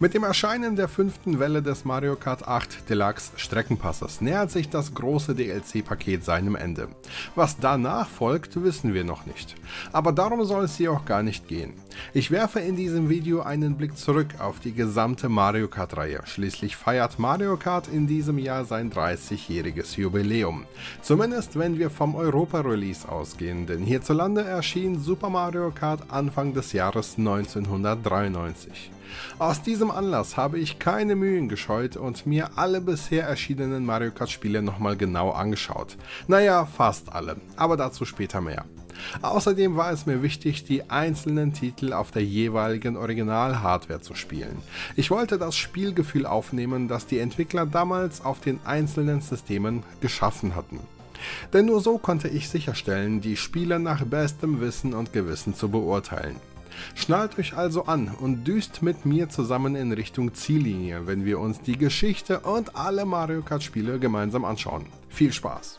Mit dem Erscheinen der 5. Welle des Mario Kart 8 Deluxe Streckenpasses nähert sich das große DLC-Paket seinem Ende. Was danach folgt, wissen wir noch nicht. Aber darum soll es hier auch gar nicht gehen. Ich werfe in diesem Video einen Blick zurück auf die gesamte Mario Kart-Reihe. Schließlich feiert Mario Kart in diesem Jahr sein 30-jähriges Jubiläum. Zumindest wenn wir vom Europa-Release ausgehen, denn hierzulande erschien Super Mario Kart Anfang des Jahres 1993. Aus diesem Anlass habe ich keine Mühen gescheut und mir alle bisher erschienenen Mario Kart Spiele nochmal genau angeschaut. Naja, fast alle, aber dazu später mehr. Außerdem war es mir wichtig, die einzelnen Titel auf der jeweiligen Original-Hardware zu spielen. Ich wollte das Spielgefühl aufnehmen, das die Entwickler damals auf den einzelnen Systemen geschaffen hatten. Denn nur so konnte ich sicherstellen, die Spiele nach bestem Wissen und Gewissen zu beurteilen. Schnallt euch also an und düst mit mir zusammen in Richtung Ziellinie, wenn wir uns die Geschichte und alle Mario Kart Spiele gemeinsam anschauen. Viel Spaß!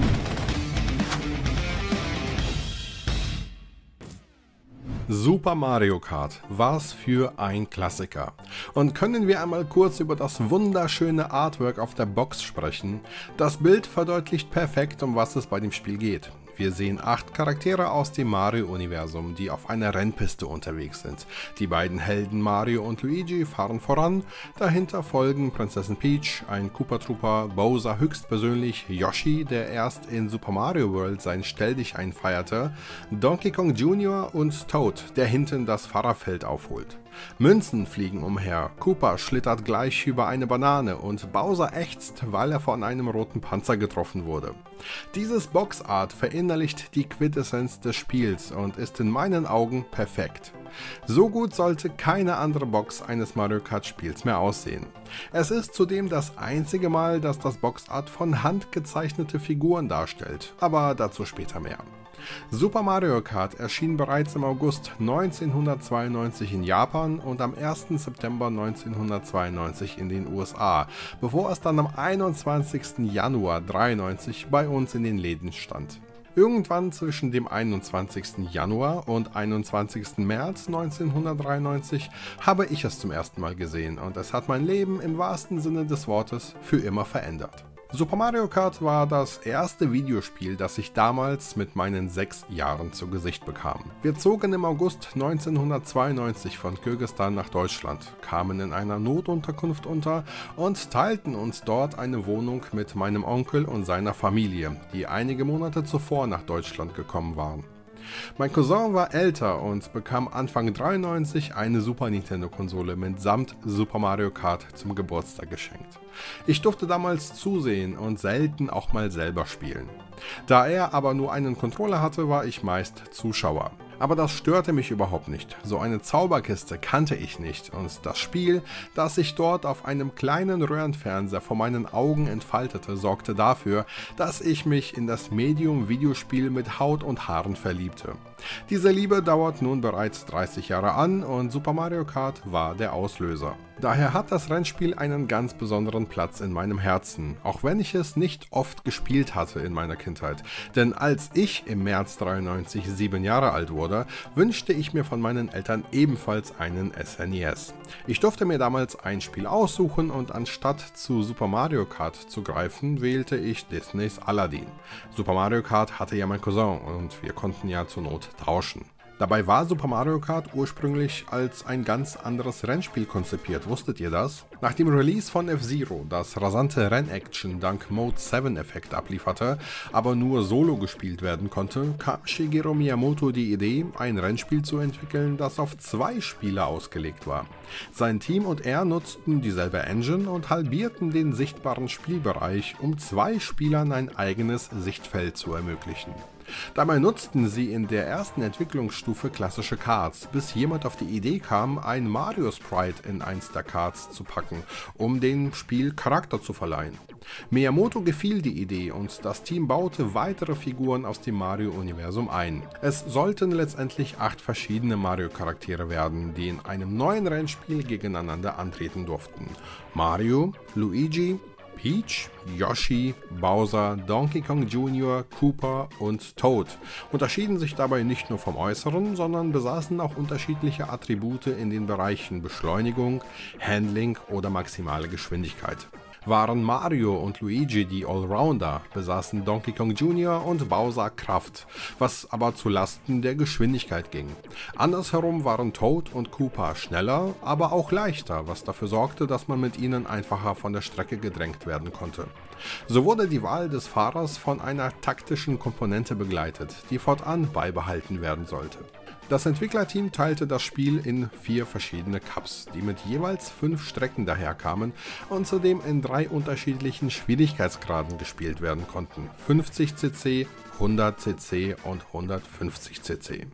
Super Mario Kart, was für ein Klassiker. Und können wir einmal kurz über das wunderschöne Artwork auf der Box sprechen? Das Bild verdeutlicht perfekt, um was es bei dem Spiel geht. Wir sehen 8 Charaktere aus dem Mario-Universum, die auf einer Rennpiste unterwegs sind. Die beiden Helden Mario und Luigi fahren voran, dahinter folgen Prinzessin Peach, ein Koopa Trooper, Bowser höchstpersönlich, Yoshi, der erst in Super Mario World sein Stelldichein feierte, Donkey Kong Jr. und Toad, der hinten das Fahrerfeld aufholt. Münzen fliegen umher, Koopa schlittert gleich über eine Banane und Bowser ächzt, weil er von einem roten Panzer getroffen wurde. Dieses Boxart verinnerlicht die Quintessenz des Spiels und ist in meinen Augen perfekt. So gut sollte keine andere Box eines Mario Kart Spiels mehr aussehen. Es ist zudem das einzige Mal, dass das Boxart von Hand gezeichnete Figuren darstellt, aber dazu später mehr. Super Mario Kart erschien bereits im August 1992 in Japan und am 1. September 1992 in den USA, bevor es dann am 21. Januar 1993 bei uns in den Läden stand. Irgendwann zwischen dem 21. Januar und 21. März 1993 habe ich es zum ersten Mal gesehen und es hat mein Leben im wahrsten Sinne des Wortes für immer verändert. Super Mario Kart war das erste Videospiel, das ich damals mit meinen 6 Jahren zu Gesicht bekam. Wir zogen im August 1992 von Kirgisistan nach Deutschland, kamen in einer Notunterkunft unter und teilten uns dort eine Wohnung mit meinem Onkel und seiner Familie, die einige Monate zuvor nach Deutschland gekommen waren. Mein Cousin war älter und bekam Anfang 1993 eine Super Nintendo Konsole mitsamt Super Mario Kart zum Geburtstag geschenkt. Ich durfte damals zusehen und selten auch mal selber spielen. Da er aber nur einen Controller hatte, war ich meist Zuschauer. Aber das störte mich überhaupt nicht. So eine Zauberkiste kannte ich nicht und das Spiel, das sich dort auf einem kleinen Röhrenfernseher vor meinen Augen entfaltete, sorgte dafür, dass ich mich in das Medium Videospiel mit Haut und Haaren verliebte. Diese Liebe dauert nun bereits 30 Jahre an und Super Mario Kart war der Auslöser. Daher hat das Rennspiel einen ganz besonderen Platz in meinem Herzen, auch wenn ich es nicht oft gespielt hatte in meiner Kindheit. Denn als ich im März 93 7 Jahre alt wurde, wünschte ich mir von meinen Eltern ebenfalls einen SNES. Ich durfte mir damals ein Spiel aussuchen und anstatt zu Super Mario Kart zu greifen, wählte ich Disneys Aladdin. Super Mario Kart hatte ja mein Cousin und wir konnten ja zur Not tauschen. Dabei war Super Mario Kart ursprünglich als ein ganz anderes Rennspiel konzipiert, wusstet ihr das? Nach dem Release von F-Zero, das rasante Rennaction dank Mode 7 Effekt ablieferte, aber nur solo gespielt werden konnte, kam Shigeru Miyamoto die Idee, ein Rennspiel zu entwickeln, das auf 2 Spieler ausgelegt war. Sein Team und er nutzten dieselbe Engine und halbierten den sichtbaren Spielbereich, um 2 Spielern ein eigenes Sichtfeld zu ermöglichen. Dabei nutzten sie in der ersten Entwicklungsstufe klassische Karts, bis jemand auf die Idee kam, ein Mario-Sprite in eins der Karts zu packen, um dem Spiel Charakter zu verleihen. Miyamoto gefiel die Idee und das Team baute weitere Figuren aus dem Mario-Universum ein. Es sollten letztendlich 8 verschiedene Mario-Charaktere werden, die in einem neuen Rennspiel gegeneinander antreten durften. Mario, Luigi, Peach, Yoshi, Bowser, Donkey Kong Jr., Koopa und Toad unterschieden sich dabei nicht nur vom Äußeren, sondern besaßen auch unterschiedliche Attribute in den Bereichen Beschleunigung, Handling oder maximale Geschwindigkeit. Waren Mario und Luigi die Allrounder, besaßen Donkey Kong Jr. und Bowser Kraft, was aber zu Lasten der Geschwindigkeit ging. Andersherum waren Toad und Koopa schneller, aber auch leichter, was dafür sorgte, dass man mit ihnen einfacher von der Strecke gedrängt werden konnte. So wurde die Wahl des Fahrers von einer taktischen Komponente begleitet, die fortan beibehalten werden sollte. Das Entwicklerteam teilte das Spiel in 4 verschiedene Cups, die mit jeweils 5 Strecken daherkamen und zudem in 3 unterschiedlichen Schwierigkeitsgraden gespielt werden konnten: 50cc, 100cc und 150cc.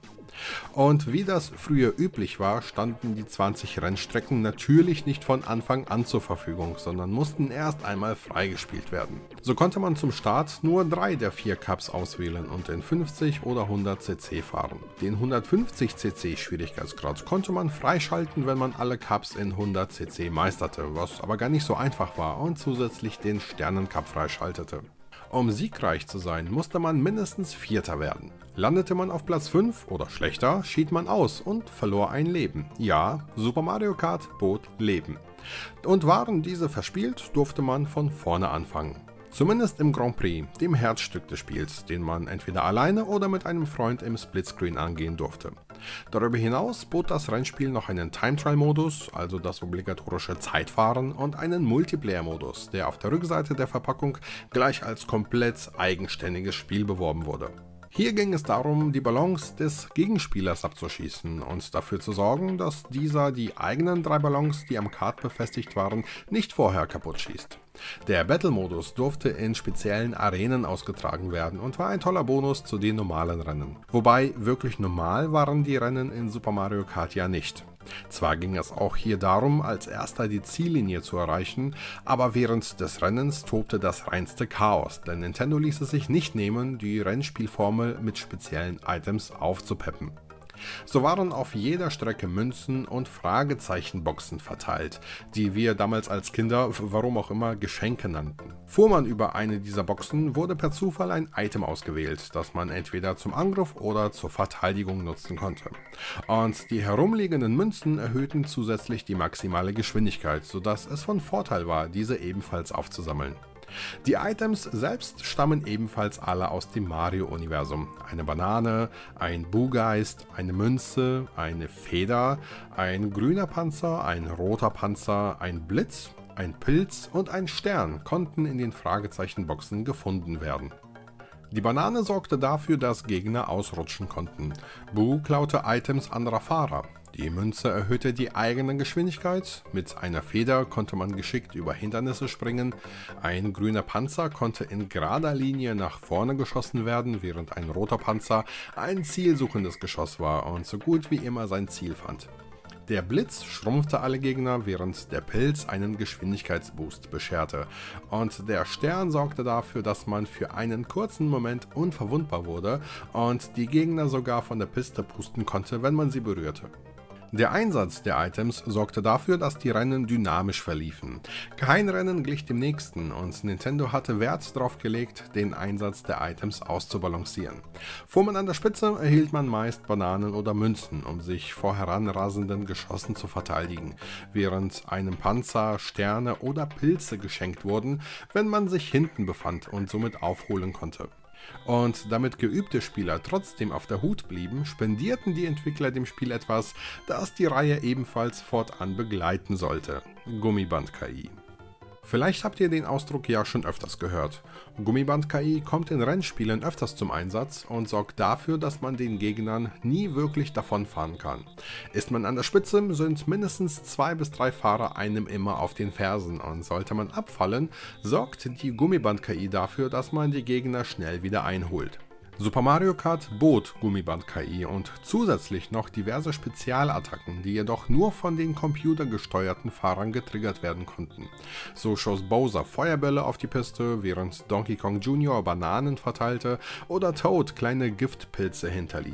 Und wie das früher üblich war, standen die 20 Rennstrecken natürlich nicht von Anfang an zur Verfügung, sondern mussten erst einmal freigespielt werden. So konnte man zum Start nur 3 der 4 Cups auswählen und in 50 oder 100cc fahren. Den 150cc Schwierigkeitsgrad konnte man freischalten, wenn man alle Cups in 100cc meisterte, was aber gar nicht so einfach war und zusätzlich den Sternencup freischaltete. Um siegreich zu sein, musste man mindestens Vierter werden. Landete man auf Platz 5 oder schlechter, schied man aus und verlor ein Leben. Ja, Super Mario Kart bot Leben. Und waren diese verspielt, durfte man von vorne anfangen. Zumindest im Grand Prix, dem Herzstück des Spiels, den man entweder alleine oder mit einem Freund im Splitscreen angehen durfte. Darüber hinaus bot das Rennspiel noch einen Time-Trial-Modus, also das obligatorische Zeitfahren, und einen Multiplayer-Modus, der auf der Rückseite der Verpackung gleich als komplett eigenständiges Spiel beworben wurde. Hier ging es darum, die Ballons des Gegenspielers abzuschießen und dafür zu sorgen, dass dieser die eigenen 3 Ballons, die am Kart befestigt waren, nicht vorher kaputt schießt. Der Battle-Modus durfte in speziellen Arenen ausgetragen werden und war ein toller Bonus zu den normalen Rennen. Wobei wirklich normal waren die Rennen in Super Mario Kart ja nicht. Zwar ging es auch hier darum, als erster die Ziellinie zu erreichen, aber während des Rennens tobte das reinste Chaos, denn Nintendo ließ es sich nicht nehmen, die Rennspielformel mit speziellen Items aufzupeppen. So waren auf jeder Strecke Münzen und Fragezeichenboxen verteilt, die wir damals als Kinder, warum auch immer, Geschenke nannten. Fuhr man über eine dieser Boxen, wurde per Zufall ein Item ausgewählt, das man entweder zum Angriff oder zur Verteidigung nutzen konnte. Und die herumliegenden Münzen erhöhten zusätzlich die maximale Geschwindigkeit, sodass es von Vorteil war, diese ebenfalls aufzusammeln. Die Items selbst stammen ebenfalls alle aus dem Mario-Universum. Eine Banane, ein Boogeist, eine Münze, eine Feder, ein grüner Panzer, ein roter Panzer, ein Blitz, ein Pilz und ein Stern konnten in den Fragezeichenboxen gefunden werden. Die Banane sorgte dafür, dass Gegner ausrutschen konnten. Boo klaute Items anderer Fahrer. Die Münze erhöhte die eigene Geschwindigkeit, mit einer Feder konnte man geschickt über Hindernisse springen, ein grüner Panzer konnte in gerader Linie nach vorne geschossen werden, während ein roter Panzer ein zielsuchendes Geschoss war und so gut wie immer sein Ziel fand. Der Blitz schrumpfte alle Gegner, während der Pilz einen Geschwindigkeitsboost bescherte, und der Stern sorgte dafür, dass man für einen kurzen Moment unverwundbar wurde und die Gegner sogar von der Piste pusten konnte, wenn man sie berührte. Der Einsatz der Items sorgte dafür, dass die Rennen dynamisch verliefen. Kein Rennen glich dem nächsten und Nintendo hatte Wert darauf gelegt, den Einsatz der Items auszubalancieren. Fuhr man an der Spitze, erhielt man meist Bananen oder Münzen, um sich vor heranrasenden Geschossen zu verteidigen, während einem Panzer Sterne oder Pilze geschenkt wurden, wenn man sich hinten befand und somit aufholen konnte. Und damit geübte Spieler trotzdem auf der Hut blieben, spendierten die Entwickler dem Spiel etwas, das die Reihe ebenfalls fortan begleiten sollte: Gummiband-KI. Vielleicht habt ihr den Ausdruck ja schon öfters gehört. Gummiband-KI kommt in Rennspielen öfters zum Einsatz und sorgt dafür, dass man den Gegnern nie wirklich davonfahren kann. Ist man an der Spitze, sind mindestens 2 bis 3 Fahrer einem immer auf den Fersen, und sollte man abfallen, sorgt die Gummiband-KI dafür, dass man die Gegner schnell wieder einholt. Super Mario Kart bot Gummiband-KI und zusätzlich noch diverse Spezialattacken, die jedoch nur von den computergesteuerten Fahrern getriggert werden konnten. So schoss Bowser Feuerbälle auf die Piste, während Donkey Kong Jr. Bananen verteilte oder Toad kleine Giftpilze hinterließ.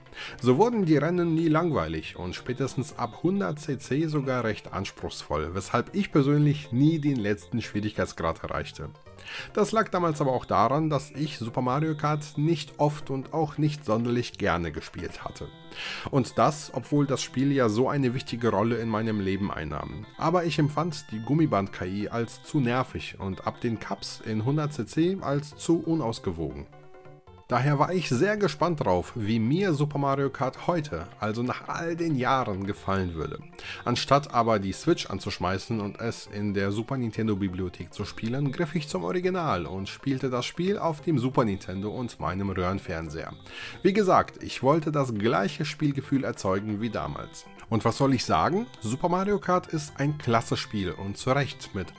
So wurden die Rennen nie langweilig und spätestens ab 100cc sogar recht anspruchsvoll, weshalb ich persönlich nie den letzten Schwierigkeitsgrad erreichte. Das lag damals aber auch daran, dass ich Super Mario Kart nicht oft und auch nicht sonderlich gerne gespielt hatte. Und das, obwohl das Spiel ja so eine wichtige Rolle in meinem Leben einnahm. Aber ich empfand die Gummiband-KI als zu nervig und ab den Cups in 100cc als zu unausgewogen. Daher war ich sehr gespannt drauf, wie mir Super Mario Kart heute, also nach all den Jahren, gefallen würde. Anstatt aber die Switch anzuschmeißen und es in der Super Nintendo Bibliothek zu spielen, griff ich zum Original und spielte das Spiel auf dem Super Nintendo und meinem Röhrenfernseher. Wie gesagt, ich wollte das gleiche Spielgefühl erzeugen wie damals. Und was soll ich sagen? Super Mario Kart ist ein klasse Spiel und zu Recht mit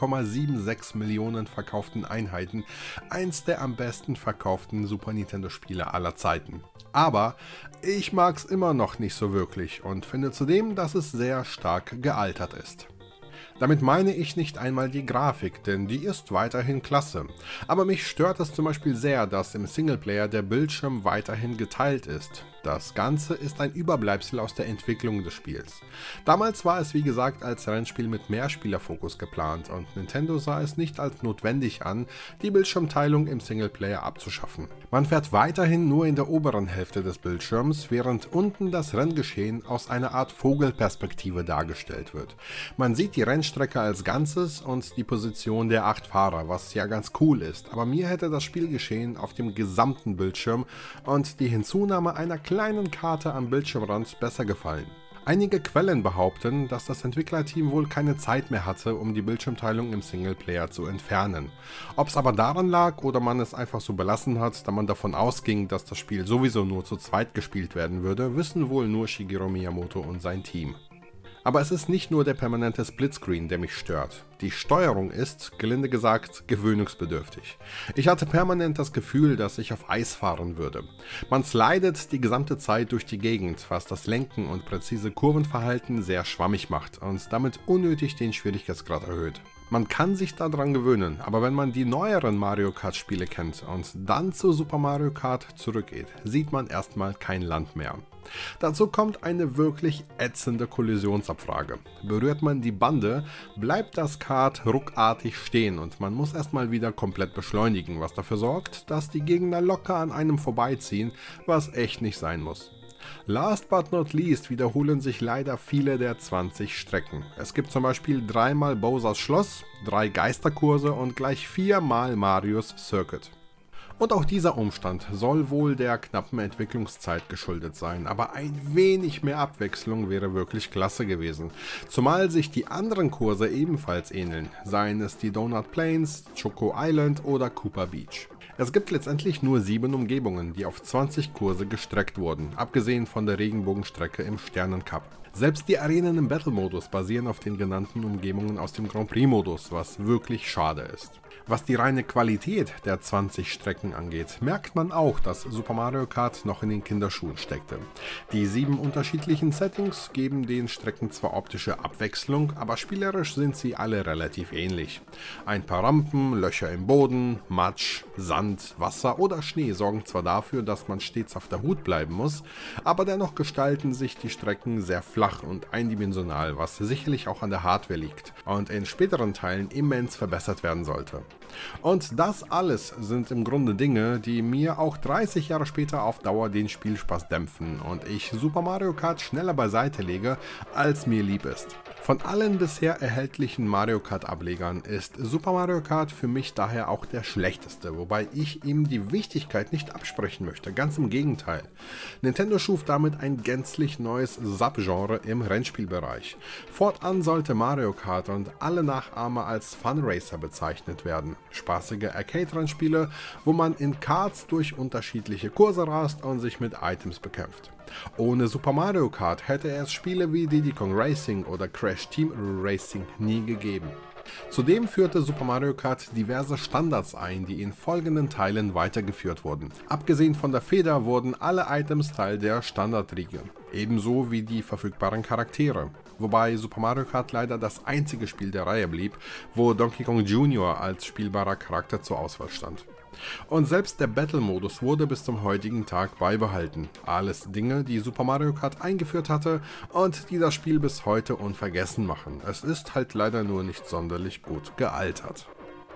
8,76 Millionen verkauften Einheiten eins der am besten verkauften Super Nintendo Spiele aller Zeiten. Aber ich mag es immer noch nicht so wirklich und finde zudem, dass es sehr stark gealtert ist. Damit meine ich nicht einmal die Grafik, denn die ist weiterhin klasse. Aber mich stört es zum Beispiel sehr, dass im Singleplayer der Bildschirm weiterhin geteilt ist. Das Ganze ist ein Überbleibsel aus der Entwicklung des Spiels. Damals war es wie gesagt als Rennspiel mit Mehrspielerfokus geplant und Nintendo sah es nicht als notwendig an, die Bildschirmteilung im Singleplayer abzuschaffen. Man fährt weiterhin nur in der oberen Hälfte des Bildschirms, während unten das Renngeschehen aus einer Art Vogelperspektive dargestellt wird. Man sieht die Rennstrecke als Ganzes und die Position der 8 Fahrer, was ja ganz cool ist, aber mir hätte das Spielgeschehen auf dem gesamten Bildschirm und die Hinzunahme einer kleinen Karte am Bildschirmrand besser gefallen. Einige Quellen behaupten, dass das Entwicklerteam wohl keine Zeit mehr hatte, um die Bildschirmteilung im Singleplayer zu entfernen. Ob es aber daran lag oder man es einfach so belassen hat, da man davon ausging, dass das Spiel sowieso nur zu zweit gespielt werden würde, wissen wohl nur Shigeru Miyamoto und sein Team. Aber es ist nicht nur der permanente Splitscreen, der mich stört. Die Steuerung ist, gelinde gesagt, gewöhnungsbedürftig. Ich hatte permanent das Gefühl, dass ich auf Eis fahren würde. Man slidet die gesamte Zeit durch die Gegend, was das Lenken und präzise Kurvenverhalten sehr schwammig macht und damit unnötig den Schwierigkeitsgrad erhöht. Man kann sich daran gewöhnen, aber wenn man die neueren Mario Kart Spiele kennt und dann zu Super Mario Kart zurückgeht, sieht man erstmal kein Land mehr. Dazu kommt eine wirklich ätzende Kollisionsabfrage. Berührt man die Bande, bleibt das Kart ruckartig stehen und man muss erstmal wieder komplett beschleunigen, was dafür sorgt, dass die Gegner locker an einem vorbeiziehen, was echt nicht sein muss. Last but not least wiederholen sich leider viele der 20 Strecken. Es gibt zum Beispiel 3-mal Bowsers Schloss, 3 Geisterkurse und gleich 4-mal Marios Circuit. Und auch dieser Umstand soll wohl der knappen Entwicklungszeit geschuldet sein, aber ein wenig mehr Abwechslung wäre wirklich klasse gewesen. Zumal sich die anderen Kurse ebenfalls ähneln, seien es die Donut Plains, Choco Island oder Koopa Beach. Es gibt letztendlich nur 7 Umgebungen, die auf 20 Kurse gestreckt wurden, abgesehen von der Regenbogenstrecke im Sternencup. Selbst die Arenen im Battle-Modus basieren auf den genannten Umgebungen aus dem Grand Prix-Modus, was wirklich schade ist. Was die reine Qualität der 20 Strecken angeht, merkt man auch, dass Super Mario Kart noch in den Kinderschuhen steckte. Die 7 unterschiedlichen Settings geben den Strecken zwar optische Abwechslung, aber spielerisch sind sie alle relativ ähnlich. Ein paar Rampen, Löcher im Boden, Matsch, Sand, Wasser oder Schnee sorgen zwar dafür, dass man stets auf der Hut bleiben muss, aber dennoch gestalten sich die Strecken sehr flach und eindimensional, was sicherlich auch an der Hardware liegt und in späteren Teilen immens verbessert werden sollte. Und das alles sind im Grunde Dinge, die mir auch 30 Jahre später auf Dauer den Spielspaß dämpfen und ich Super Mario Kart schneller beiseite lege, als mir lieb ist. Von allen bisher erhältlichen Mario Kart Ablegern ist Super Mario Kart für mich daher auch der schlechteste, wobei ich ihm die Wichtigkeit nicht absprechen möchte, ganz im Gegenteil. Nintendo schuf damit ein gänzlich neues Subgenre im Rennspielbereich. Fortan sollte Mario Kart und alle Nachahmer als Funracer bezeichnet werden. Spaßige Arcade-Rennspiele, wo man in Karts durch unterschiedliche Kurse rast und sich mit Items bekämpft. Ohne Super Mario Kart hätte es Spiele wie Diddy Kong Racing oder Crash Team Racing nie gegeben. Zudem führte Super Mario Kart diverse Standards ein, die in folgenden Teilen weitergeführt wurden. Abgesehen von der Feder wurden alle Items Teil der Standardriege, ebenso wie die verfügbaren Charaktere. Wobei Super Mario Kart leider das einzige Spiel der Reihe blieb, wo Donkey Kong Jr. als spielbarer Charakter zur Auswahl stand. Und selbst der Battle-Modus wurde bis zum heutigen Tag beibehalten. Alles Dinge, die Super Mario Kart eingeführt hatte und die das Spiel bis heute unvergessen machen. Es ist halt leider nur nicht sonderlich gut gealtert.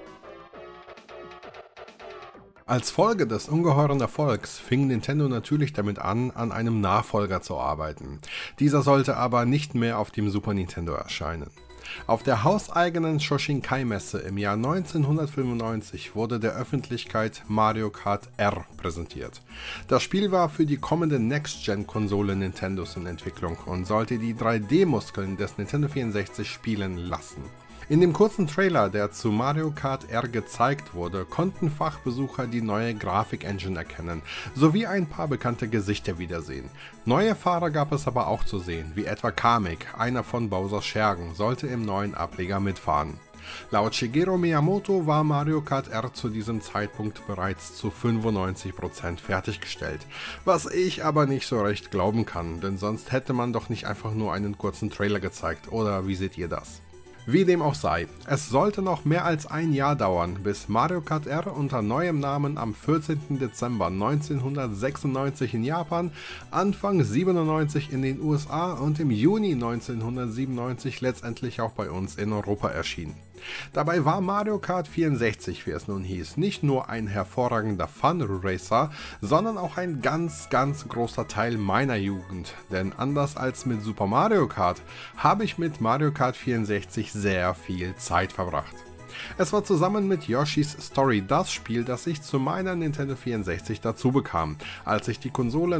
Als Folge des ungeheuren Erfolgs fing Nintendo natürlich damit an einem Nachfolger zu arbeiten. Dieser sollte aber nicht mehr auf dem Super Nintendo erscheinen. Auf der hauseigenen Shoshinkai-Messe im Jahr 1995 wurde der Öffentlichkeit Mario Kart R präsentiert. Das Spiel war für die kommende Next-Gen-Konsole Nintendos in Entwicklung und sollte die 3D-Muskeln des Nintendo 64 spielen lassen. In dem kurzen Trailer, der zu Mario Kart R gezeigt wurde, konnten Fachbesucher die neue Grafik-Engine erkennen, sowie ein paar bekannte Gesichter wiedersehen. Neue Fahrer gab es aber auch zu sehen, wie etwa Kamek, einer von Bowsers Schergen, sollte im neuen Ableger mitfahren. Laut Shigeru Miyamoto war Mario Kart R zu diesem Zeitpunkt bereits zu 95% fertiggestellt, was ich aber nicht so recht glauben kann, denn sonst hätte man doch nicht einfach nur einen kurzen Trailer gezeigt, oder wie seht ihr das? Wie dem auch sei, es sollte noch mehr als ein Jahr dauern, bis Mario Kart R unter neuem Namen am 14. Dezember 1996 in Japan, Anfang 97 in den USA und im Juni 1997 letztendlich auch bei uns in Europa erschien. Dabei war Mario Kart 64, wie es nun hieß, nicht nur ein hervorragender Fun-Racer, sondern auch ein ganz großer Teil meiner Jugend, denn anders als mit Super Mario Kart habe ich mit Mario Kart 64 sehr viel Zeit verbracht. Es war zusammen mit Yoshi's Story das Spiel, das ich zu meiner Nintendo 64 dazu bekam, als ich die Konsole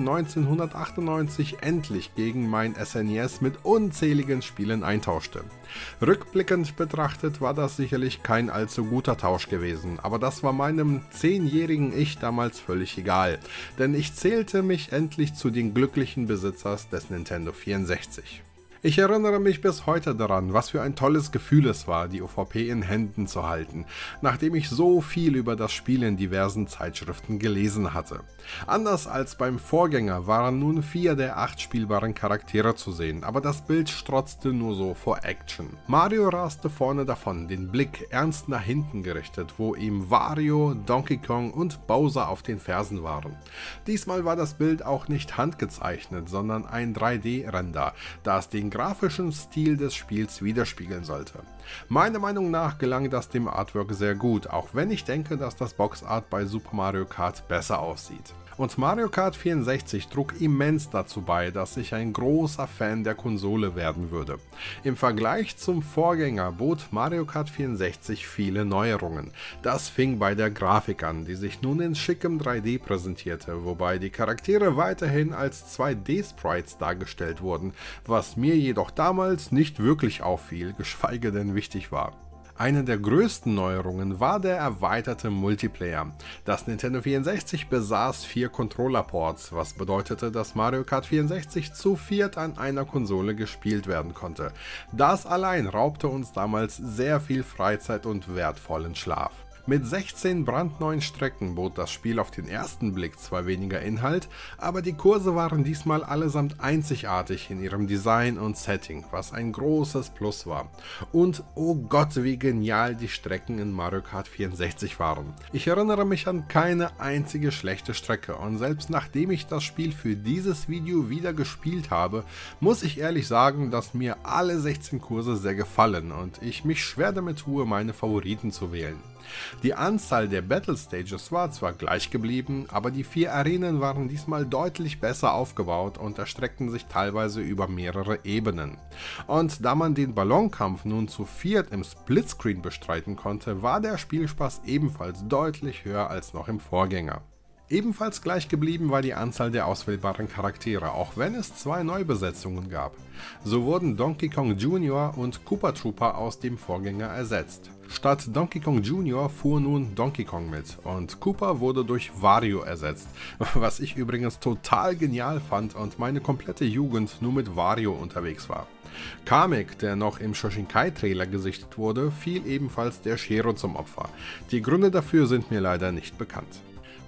1998 endlich gegen mein SNES mit unzähligen Spielen eintauschte. Rückblickend betrachtet war das sicherlich kein allzu guter Tausch gewesen, aber das war meinem 10-jährigen Ich damals völlig egal, denn ich zählte mich endlich zu den glücklichen Besitzers des Nintendo 64. Ich erinnere mich bis heute daran, was für ein tolles Gefühl es war, die OVP in Händen zu halten, nachdem ich so viel über das Spiel in diversen Zeitschriften gelesen hatte. Anders als beim Vorgänger waren nun 4 der 8 spielbaren Charaktere zu sehen, aber das Bild strotzte nur so vor Action. Mario raste vorne davon, den Blick ernst nach hinten gerichtet, wo ihm Wario, Donkey Kong und Bowser auf den Fersen waren. Diesmal war das Bild auch nicht handgezeichnet, sondern ein 3D-Render, da es den grafischen Stil des Spiels widerspiegeln sollte. Meiner Meinung nach gelang das dem Artwork sehr gut, auch wenn ich denke, dass das Boxart bei Super Mario Kart besser aussieht. Und Mario Kart 64 trug immens dazu bei, dass ich ein großer Fan der Konsole werden würde. Im Vergleich zum Vorgänger bot Mario Kart 64 viele Neuerungen. Das fing bei der Grafik an, die sich nun in schickem 3D präsentierte, wobei die Charaktere weiterhin als 2D-Sprites dargestellt wurden, was mir jedoch damals nicht wirklich auffiel, geschweige denn wichtig war. Eine der größten Neuerungen war der erweiterte Multiplayer. Das Nintendo 64 besaß 4 Controller-Ports, was bedeutete, dass Mario Kart 64 zu 4 an einer Konsole gespielt werden konnte. Das allein raubte uns damals sehr viel Freizeit und wertvollen Schlaf. Mit 16 brandneuen Strecken bot das Spiel auf den ersten Blick zwar weniger Inhalt, aber die Kurse waren diesmal allesamt einzigartig in ihrem Design und Setting, was ein großes Plus war. Und oh Gott, wie genial die Strecken in Mario Kart 64 waren. Ich erinnere mich an keine einzige schlechte Strecke und selbst nachdem ich das Spiel für dieses Video wieder gespielt habe, muss ich ehrlich sagen, dass mir alle 16 Kurse sehr gefallen und ich mich schwer damit tue, meine Favoriten zu wählen. Die Anzahl der Battle Stages war zwar gleich geblieben, aber die 4 Arenen waren diesmal deutlich besser aufgebaut und erstreckten sich teilweise über mehrere Ebenen. Und da man den Ballonkampf nun zu 4 im Splitscreen bestreiten konnte, war der Spielspaß ebenfalls deutlich höher als noch im Vorgänger. Ebenfalls gleich geblieben war die Anzahl der auswählbaren Charaktere, auch wenn es 2 Neubesetzungen gab. So wurden Donkey Kong Jr. und Koopa Troopa aus dem Vorgänger ersetzt. Statt Donkey Kong Jr. fuhr nun Donkey Kong mit und Koopa wurde durch Wario ersetzt, was ich übrigens total genial fand und meine komplette Jugend nur mit Wario unterwegs war. Kamek, der noch im Shoshinkai-Trailer gesichtet wurde, fiel ebenfalls der Schere zum Opfer. Die Gründe dafür sind mir leider nicht bekannt.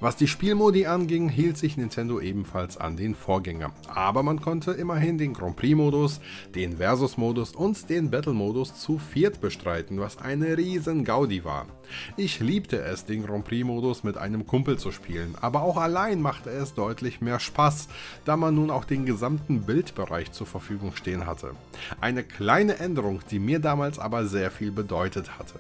Was die Spielmodi anging, hielt sich Nintendo ebenfalls an den Vorgänger, aber man konnte immerhin den Grand Prix-Modus, den Versus-Modus und den Battle-Modus zu viert bestreiten, was eine riesen Gaudi war. Ich liebte es, den Grand Prix-Modus mit einem Kumpel zu spielen, aber auch allein machte es deutlich mehr Spaß, da man nun auch den gesamten Bildbereich zur Verfügung stehen hatte. Eine kleine Änderung, die mir damals aber sehr viel bedeutet hatte.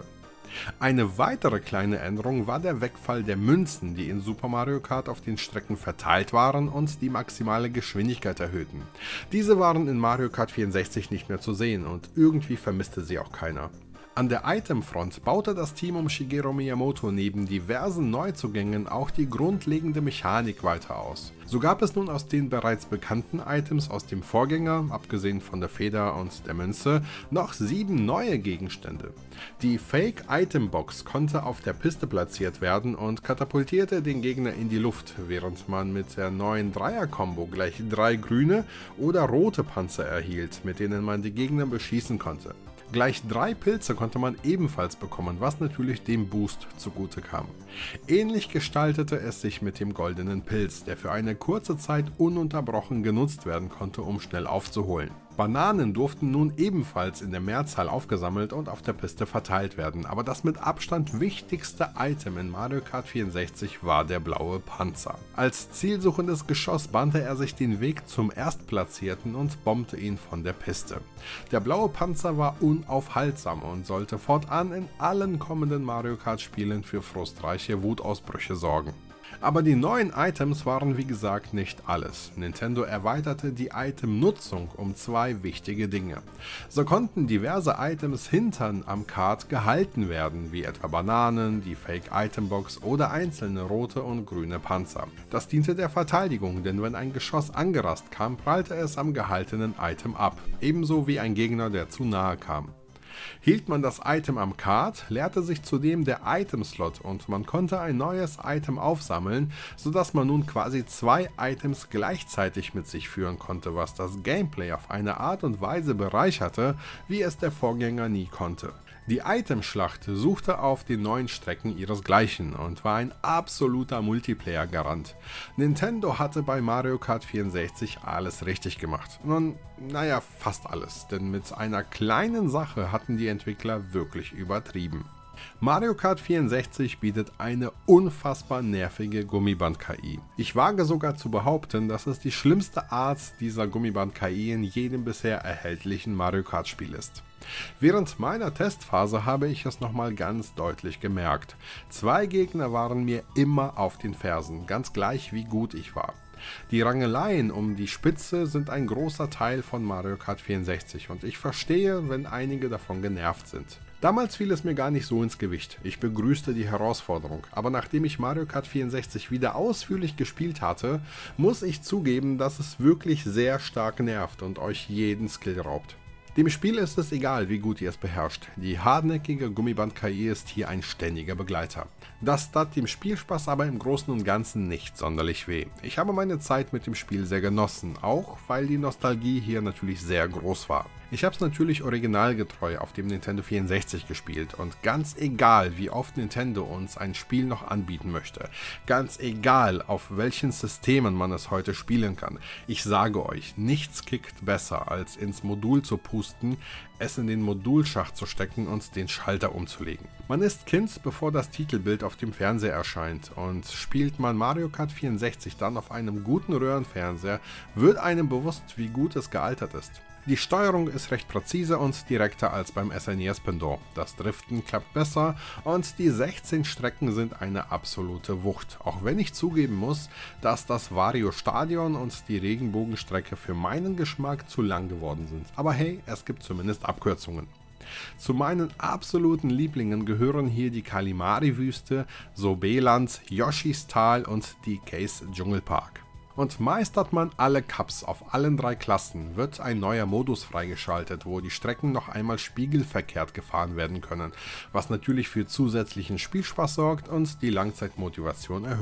Eine weitere kleine Änderung war der Wegfall der Münzen, die in Super Mario Kart auf den Strecken verteilt waren und die maximale Geschwindigkeit erhöhten. Diese waren in Mario Kart 64 nicht mehr zu sehen und irgendwie vermisste sie auch keiner. An der Itemfront baute das Team um Shigeru Miyamoto neben diversen Neuzugängen auch die grundlegende Mechanik weiter aus. So gab es nun aus den bereits bekannten Items aus dem Vorgänger, abgesehen von der Feder und der Münze, noch 7 neue Gegenstände. Die Fake Item Box konnte auf der Piste platziert werden und katapultierte den Gegner in die Luft, während man mit der neuen Dreier-Kombo gleich 3 grüne oder rote Panzer erhielt, mit denen man die Gegner beschießen konnte. Gleich 3 Pilze konnte man ebenfalls bekommen, was natürlich dem Boost zugute kam. Ähnlich gestaltete es sich mit dem goldenen Pilz, der für eine kurze Zeit ununterbrochen genutzt werden konnte, um schnell aufzuholen. Bananen durften nun ebenfalls in der Mehrzahl aufgesammelt und auf der Piste verteilt werden, aber das mit Abstand wichtigste Item in Mario Kart 64 war der blaue Panzer. Als zielsuchendes Geschoss bahnte er sich den Weg zum Erstplatzierten und bombte ihn von der Piste. Der blaue Panzer war unaufhaltsam und sollte fortan in allen kommenden Mario Kart Spielen für frustreiche Wutausbrüche sorgen. Aber die neuen Items waren wie gesagt nicht alles. Nintendo erweiterte die Itemnutzung um 2 wichtige Dinge. So konnten diverse Items hintern am Kart gehalten werden, wie etwa Bananen, die Fake Item Box oder einzelne rote und grüne Panzer. Das diente der Verteidigung, denn wenn ein Geschoss angerast kam, prallte es am gehaltenen Item ab, ebenso wie ein Gegner, der zu nahe kam. Hielt man das Item am Kart, leerte sich zudem der Item-Slot und man konnte ein neues Item aufsammeln, sodass man nun quasi 2 Items gleichzeitig mit sich führen konnte, was das Gameplay auf eine Art und Weise bereicherte, wie es der Vorgänger nie konnte. Die Itemschlacht suchte auf den neuen Strecken ihresgleichen und war ein absoluter Multiplayer-Garant. Nintendo hatte bei Mario Kart 64 alles richtig gemacht. Nun, naja, fast alles, denn mit einer kleinen Sache hatten die Entwickler wirklich übertrieben. Mario Kart 64 bietet eine unfassbar nervige Gummiband-KI. Ich wage sogar zu behaupten, dass es die schlimmste Art dieser Gummiband-KI in jedem bisher erhältlichen Mario Kart Spiel ist. Während meiner Testphase habe ich es nochmal ganz deutlich gemerkt. 2 Gegner waren mir immer auf den Fersen, ganz gleich wie gut ich war. Die Rangeleien um die Spitze sind ein großer Teil von Mario Kart 64 und ich verstehe, wenn einige davon genervt sind. Damals fiel es mir gar nicht so ins Gewicht, ich begrüßte die Herausforderung, aber nachdem ich Mario Kart 64 wieder ausführlich gespielt hatte, muss ich zugeben, dass es wirklich sehr stark nervt und euch jeden Skill raubt. Dem Spiel ist es egal, wie gut ihr es beherrscht, die hartnäckige Gummiband-KI ist hier ein ständiger Begleiter. Das tat dem Spielspaß aber im Großen und Ganzen nicht sonderlich weh. Ich habe meine Zeit mit dem Spiel sehr genossen, auch weil die Nostalgie hier natürlich sehr groß war. Ich habe es natürlich originalgetreu auf dem Nintendo 64 gespielt und ganz egal, wie oft Nintendo uns ein Spiel noch anbieten möchte, ganz egal, auf welchen Systemen man es heute spielen kann, ich sage euch, nichts kickt besser, als ins Modul zu pusten, es in den Modulschacht zu stecken und den Schalter umzulegen. Man ist Kind, bevor das Titelbild auf dem Fernseher erscheint und spielt man Mario Kart 64 dann auf einem guten Röhrenfernseher, wird einem bewusst, wie gut es gealtert ist. Die Steuerung ist recht präzise und direkter als beim SNES-Pendant. Das Driften klappt besser und die 16 Strecken sind eine absolute Wucht. Auch wenn ich zugeben muss, dass das Wario-Stadion und die Regenbogenstrecke für meinen Geschmack zu lang geworden sind. Aber hey, es gibt zumindest Abkürzungen. Zu meinen absoluten Lieblingen gehören hier die Kalimari-Wüste, Sobeland, Yoshis Tal und die Case Dschungelpark. Und meistert man alle Cups auf allen 3 Klassen, wird ein neuer Modus freigeschaltet, wo die Strecken noch einmal spiegelverkehrt gefahren werden können, was natürlich für zusätzlichen Spielspaß sorgt und die Langzeitmotivation erhöht.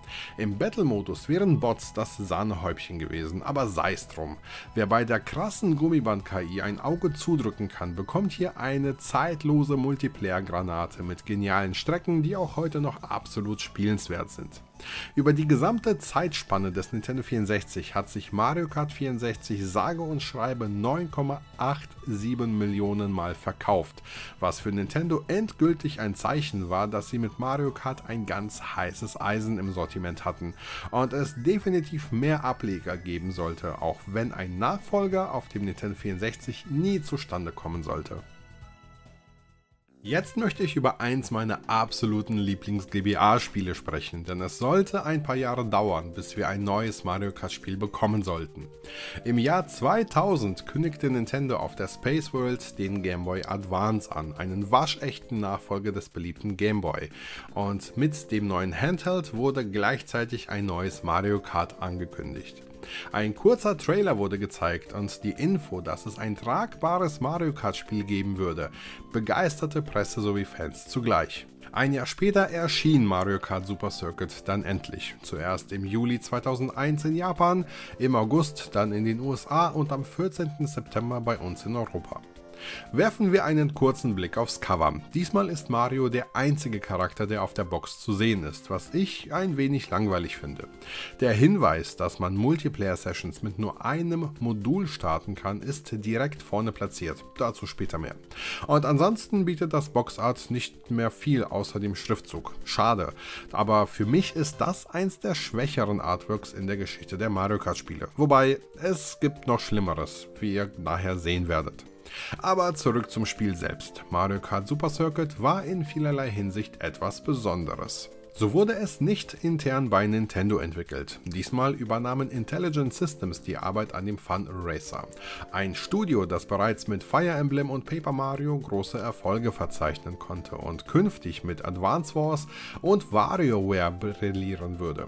Im Battle-Modus wären Bots das Sahnehäubchen gewesen, aber sei's drum. Wer bei der krassen Gummiband-KI ein Auge zudrücken kann, bekommt hier eine zeitlose Multiplayer-Granate mit genialen Strecken, die auch heute noch absolut spielenswert sind. Über die gesamte Zeitspanne des Nintendo 64 hat sich Mario Kart 64 sage und schreibe 9,87 Millionen Mal verkauft, was für Nintendo endgültig ein Zeichen war, dass sie mit Mario Kart ein ganz heißes Eisen im Sortiment hatten und es definitiv mehr Ableger geben sollte, auch wenn ein Nachfolger auf dem Nintendo 64 nie zustande kommen sollte. Jetzt möchte ich über eins meiner absoluten Lieblings-GBA-Spiele sprechen, denn es sollte ein paar Jahre dauern, bis wir ein neues Mario Kart-Spiel bekommen sollten. Im Jahr 2000 kündigte Nintendo auf der Space World den Game Boy Advance an, einen waschechten Nachfolger des beliebten Game Boy. Und mit dem neuen Handheld wurde gleichzeitig ein neues Mario Kart angekündigt. Ein kurzer Trailer wurde gezeigt und die Info, dass es ein tragbares Mario Kart Spiel geben würde, begeisterte Presse sowie Fans zugleich. Ein Jahr später erschien Mario Kart Super Circuit dann endlich. Zuerst im Juli 2001 in Japan, im August dann in den USA und am 14. September bei uns in Europa. Werfen wir einen kurzen Blick aufs Cover. Diesmal ist Mario der einzige Charakter, der auf der Box zu sehen ist, was ich ein wenig langweilig finde. Der Hinweis, dass man Multiplayer-Sessions mit nur einem Modul starten kann, ist direkt vorne platziert. Dazu später mehr. Und ansonsten bietet das Boxart nicht mehr viel außer dem Schriftzug. Schade, aber für mich ist das eins der schwächeren Artworks in der Geschichte der Mario Kart Spiele. Wobei, es gibt noch Schlimmeres, wie ihr nachher sehen werdet. Aber zurück zum Spiel selbst. Mario Kart Super Circuit war in vielerlei Hinsicht etwas Besonderes. So wurde es nicht intern bei Nintendo entwickelt. Diesmal übernahmen Intelligent Systems die Arbeit an dem Fun Racer. Ein Studio, das bereits mit Fire Emblem und Paper Mario große Erfolge verzeichnen konnte und künftig mit Advance Wars und WarioWare brillieren würde.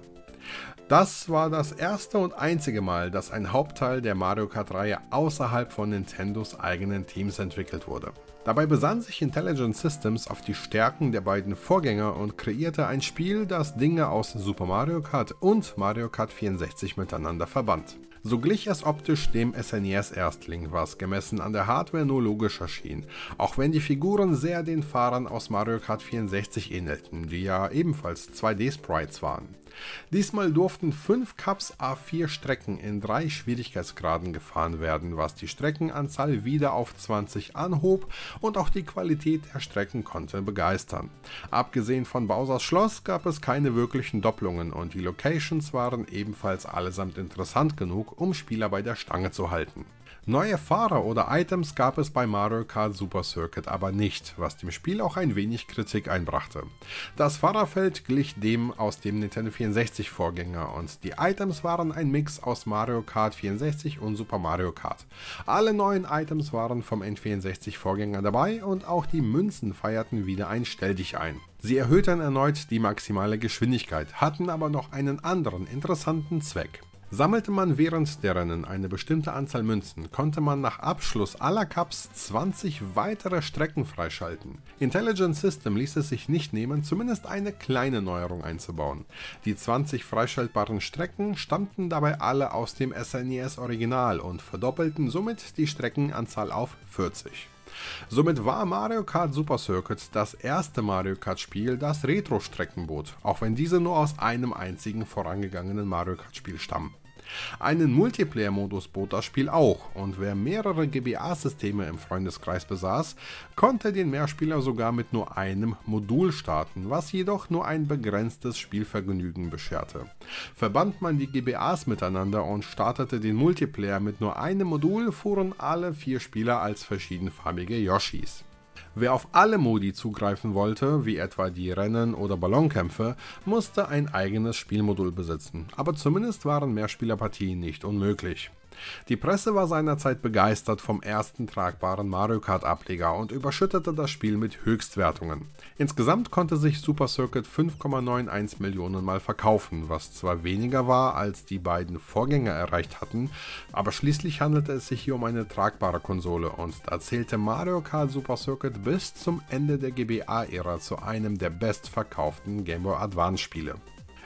Das war das erste und einzige Mal, dass ein Hauptteil der Mario Kart-Reihe außerhalb von Nintendos eigenen Teams entwickelt wurde. Dabei besann sich Intelligent Systems auf die Stärken der beiden Vorgänger und kreierte ein Spiel, das Dinge aus Super Mario Kart und Mario Kart 64 miteinander verband. So glich es optisch dem SNES-Erstling, was gemessen an der Hardware nur logisch erschien, auch wenn die Figuren sehr den Fahrern aus Mario Kart 64 ähnelten, die ja ebenfalls 2D-Sprites waren. Diesmal durften 5 Cups A4 Strecken in 3 Schwierigkeitsgraden gefahren werden, was die Streckenanzahl wieder auf 20 anhob und auch die Qualität der Strecken konnte begeistern. Abgesehen von Bowsers Schloss gab es keine wirklichen Doppelungen und die Locations waren ebenfalls allesamt interessant genug, um Spieler bei der Stange zu halten. Neue Fahrer oder Items gab es bei Mario Kart Super Circuit aber nicht, was dem Spiel auch ein wenig Kritik einbrachte. Das Fahrerfeld glich dem aus dem Nintendo 64 Vorgänger und die Items waren ein Mix aus Mario Kart 64 und Super Mario Kart. Alle neuen Items waren vom N64 Vorgänger dabei und auch die Münzen feierten wieder ein Stelldich ein. Sie erhöhten erneut die maximale Geschwindigkeit, hatten aber noch einen anderen interessanten Zweck. Sammelte man während der Rennen eine bestimmte Anzahl Münzen, konnte man nach Abschluss aller Cups 20 weitere Strecken freischalten. Intelligent System ließ es sich nicht nehmen, zumindest eine kleine Neuerung einzubauen. Die 20 freischaltbaren Strecken stammten dabei alle aus dem SNES Original und verdoppelten somit die Streckenanzahl auf 40. Somit war Mario Kart Super Circuit das erste Mario Kart Spiel, das Retro-Strecken bot, auch wenn diese nur aus einem einzigen vorangegangenen Mario Kart Spiel stammen. Einen Multiplayer-Modus bot das Spiel auch und wer mehrere GBA-Systeme im Freundeskreis besaß, konnte den Mehrspieler sogar mit nur einem Modul starten, was jedoch nur ein begrenztes Spielvergnügen bescherte. Verband man die GBAs miteinander und startete den Multiplayer mit nur einem Modul, fuhren alle 4 Spieler als verschiedenfarbige Yoshis. Wer auf alle Modi zugreifen wollte, wie etwa die Rennen- oder Ballonkämpfe, musste ein eigenes Spielmodul besitzen, aber zumindest waren Mehrspielerpartien nicht unmöglich. Die Presse war seinerzeit begeistert vom ersten tragbaren Mario Kart Ableger und überschüttete das Spiel mit Höchstwertungen. Insgesamt konnte sich Super Circuit 5,91 Millionen Mal verkaufen, was zwar weniger war, als die beiden Vorgänger erreicht hatten, aber schließlich handelte es sich hier um eine tragbare Konsole und da zählte Mario Kart Super Circuit bis zum Ende der GBA-Ära zu einem der bestverkauften Game Boy Advance Spiele.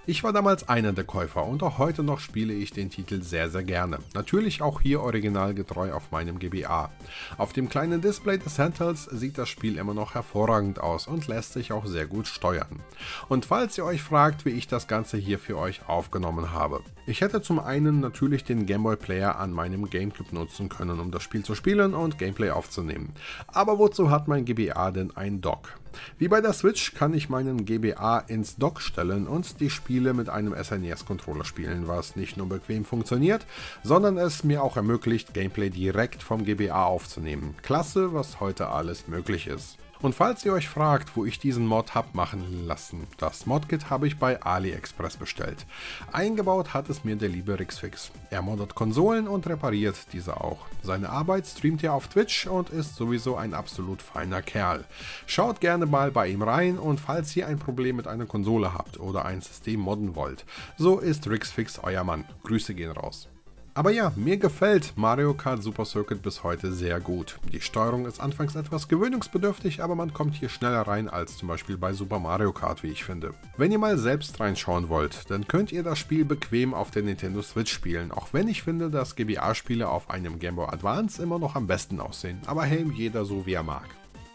Ich war damals einer der Käufer und auch heute noch spiele ich den Titel sehr gerne. Natürlich auch hier originalgetreu auf meinem GBA. Auf dem kleinen Display des Handhelds sieht das Spiel immer noch hervorragend aus und lässt sich auch sehr gut steuern. Und falls ihr euch fragt, wie ich das Ganze hier für euch aufgenommen habe. Ich hätte zum einen natürlich den Game Boy Player an meinem Gamecube nutzen können, um das Spiel zu spielen und Gameplay aufzunehmen. Aber wozu hat mein GBA denn ein Dock? Wie bei der Switch kann ich meinen GBA ins Dock stellen und die Spiele mit einem SNES-Controller spielen, was nicht nur bequem funktioniert, sondern es mir auch ermöglicht, Gameplay direkt vom GBA aufzunehmen. Klasse, was heute alles möglich ist. Und falls ihr euch fragt, wo ich diesen Mod habe machen lassen, das Modkit habe ich bei AliExpress bestellt. Eingebaut hat es mir der liebe Rixfix. Er moddet Konsolen und repariert diese auch. Seine Arbeit streamt er auf Twitch und ist sowieso ein absolut feiner Kerl. Schaut gerne mal bei ihm rein und falls ihr ein Problem mit einer Konsole habt oder ein System modden wollt, so ist Rixfix euer Mann. Grüße gehen raus. Aber ja, mir gefällt Mario Kart Super Circuit bis heute sehr gut. Die Steuerung ist anfangs etwas gewöhnungsbedürftig, aber man kommt hier schneller rein als zum Beispiel bei Super Mario Kart, wie ich finde. Wenn ihr mal selbst reinschauen wollt, dann könnt ihr das Spiel bequem auf der Nintendo Switch spielen, auch wenn ich finde, dass GBA-Spiele auf einem Game Boy Advance immer noch am besten aussehen. Aber hey, jeder so wie er mag.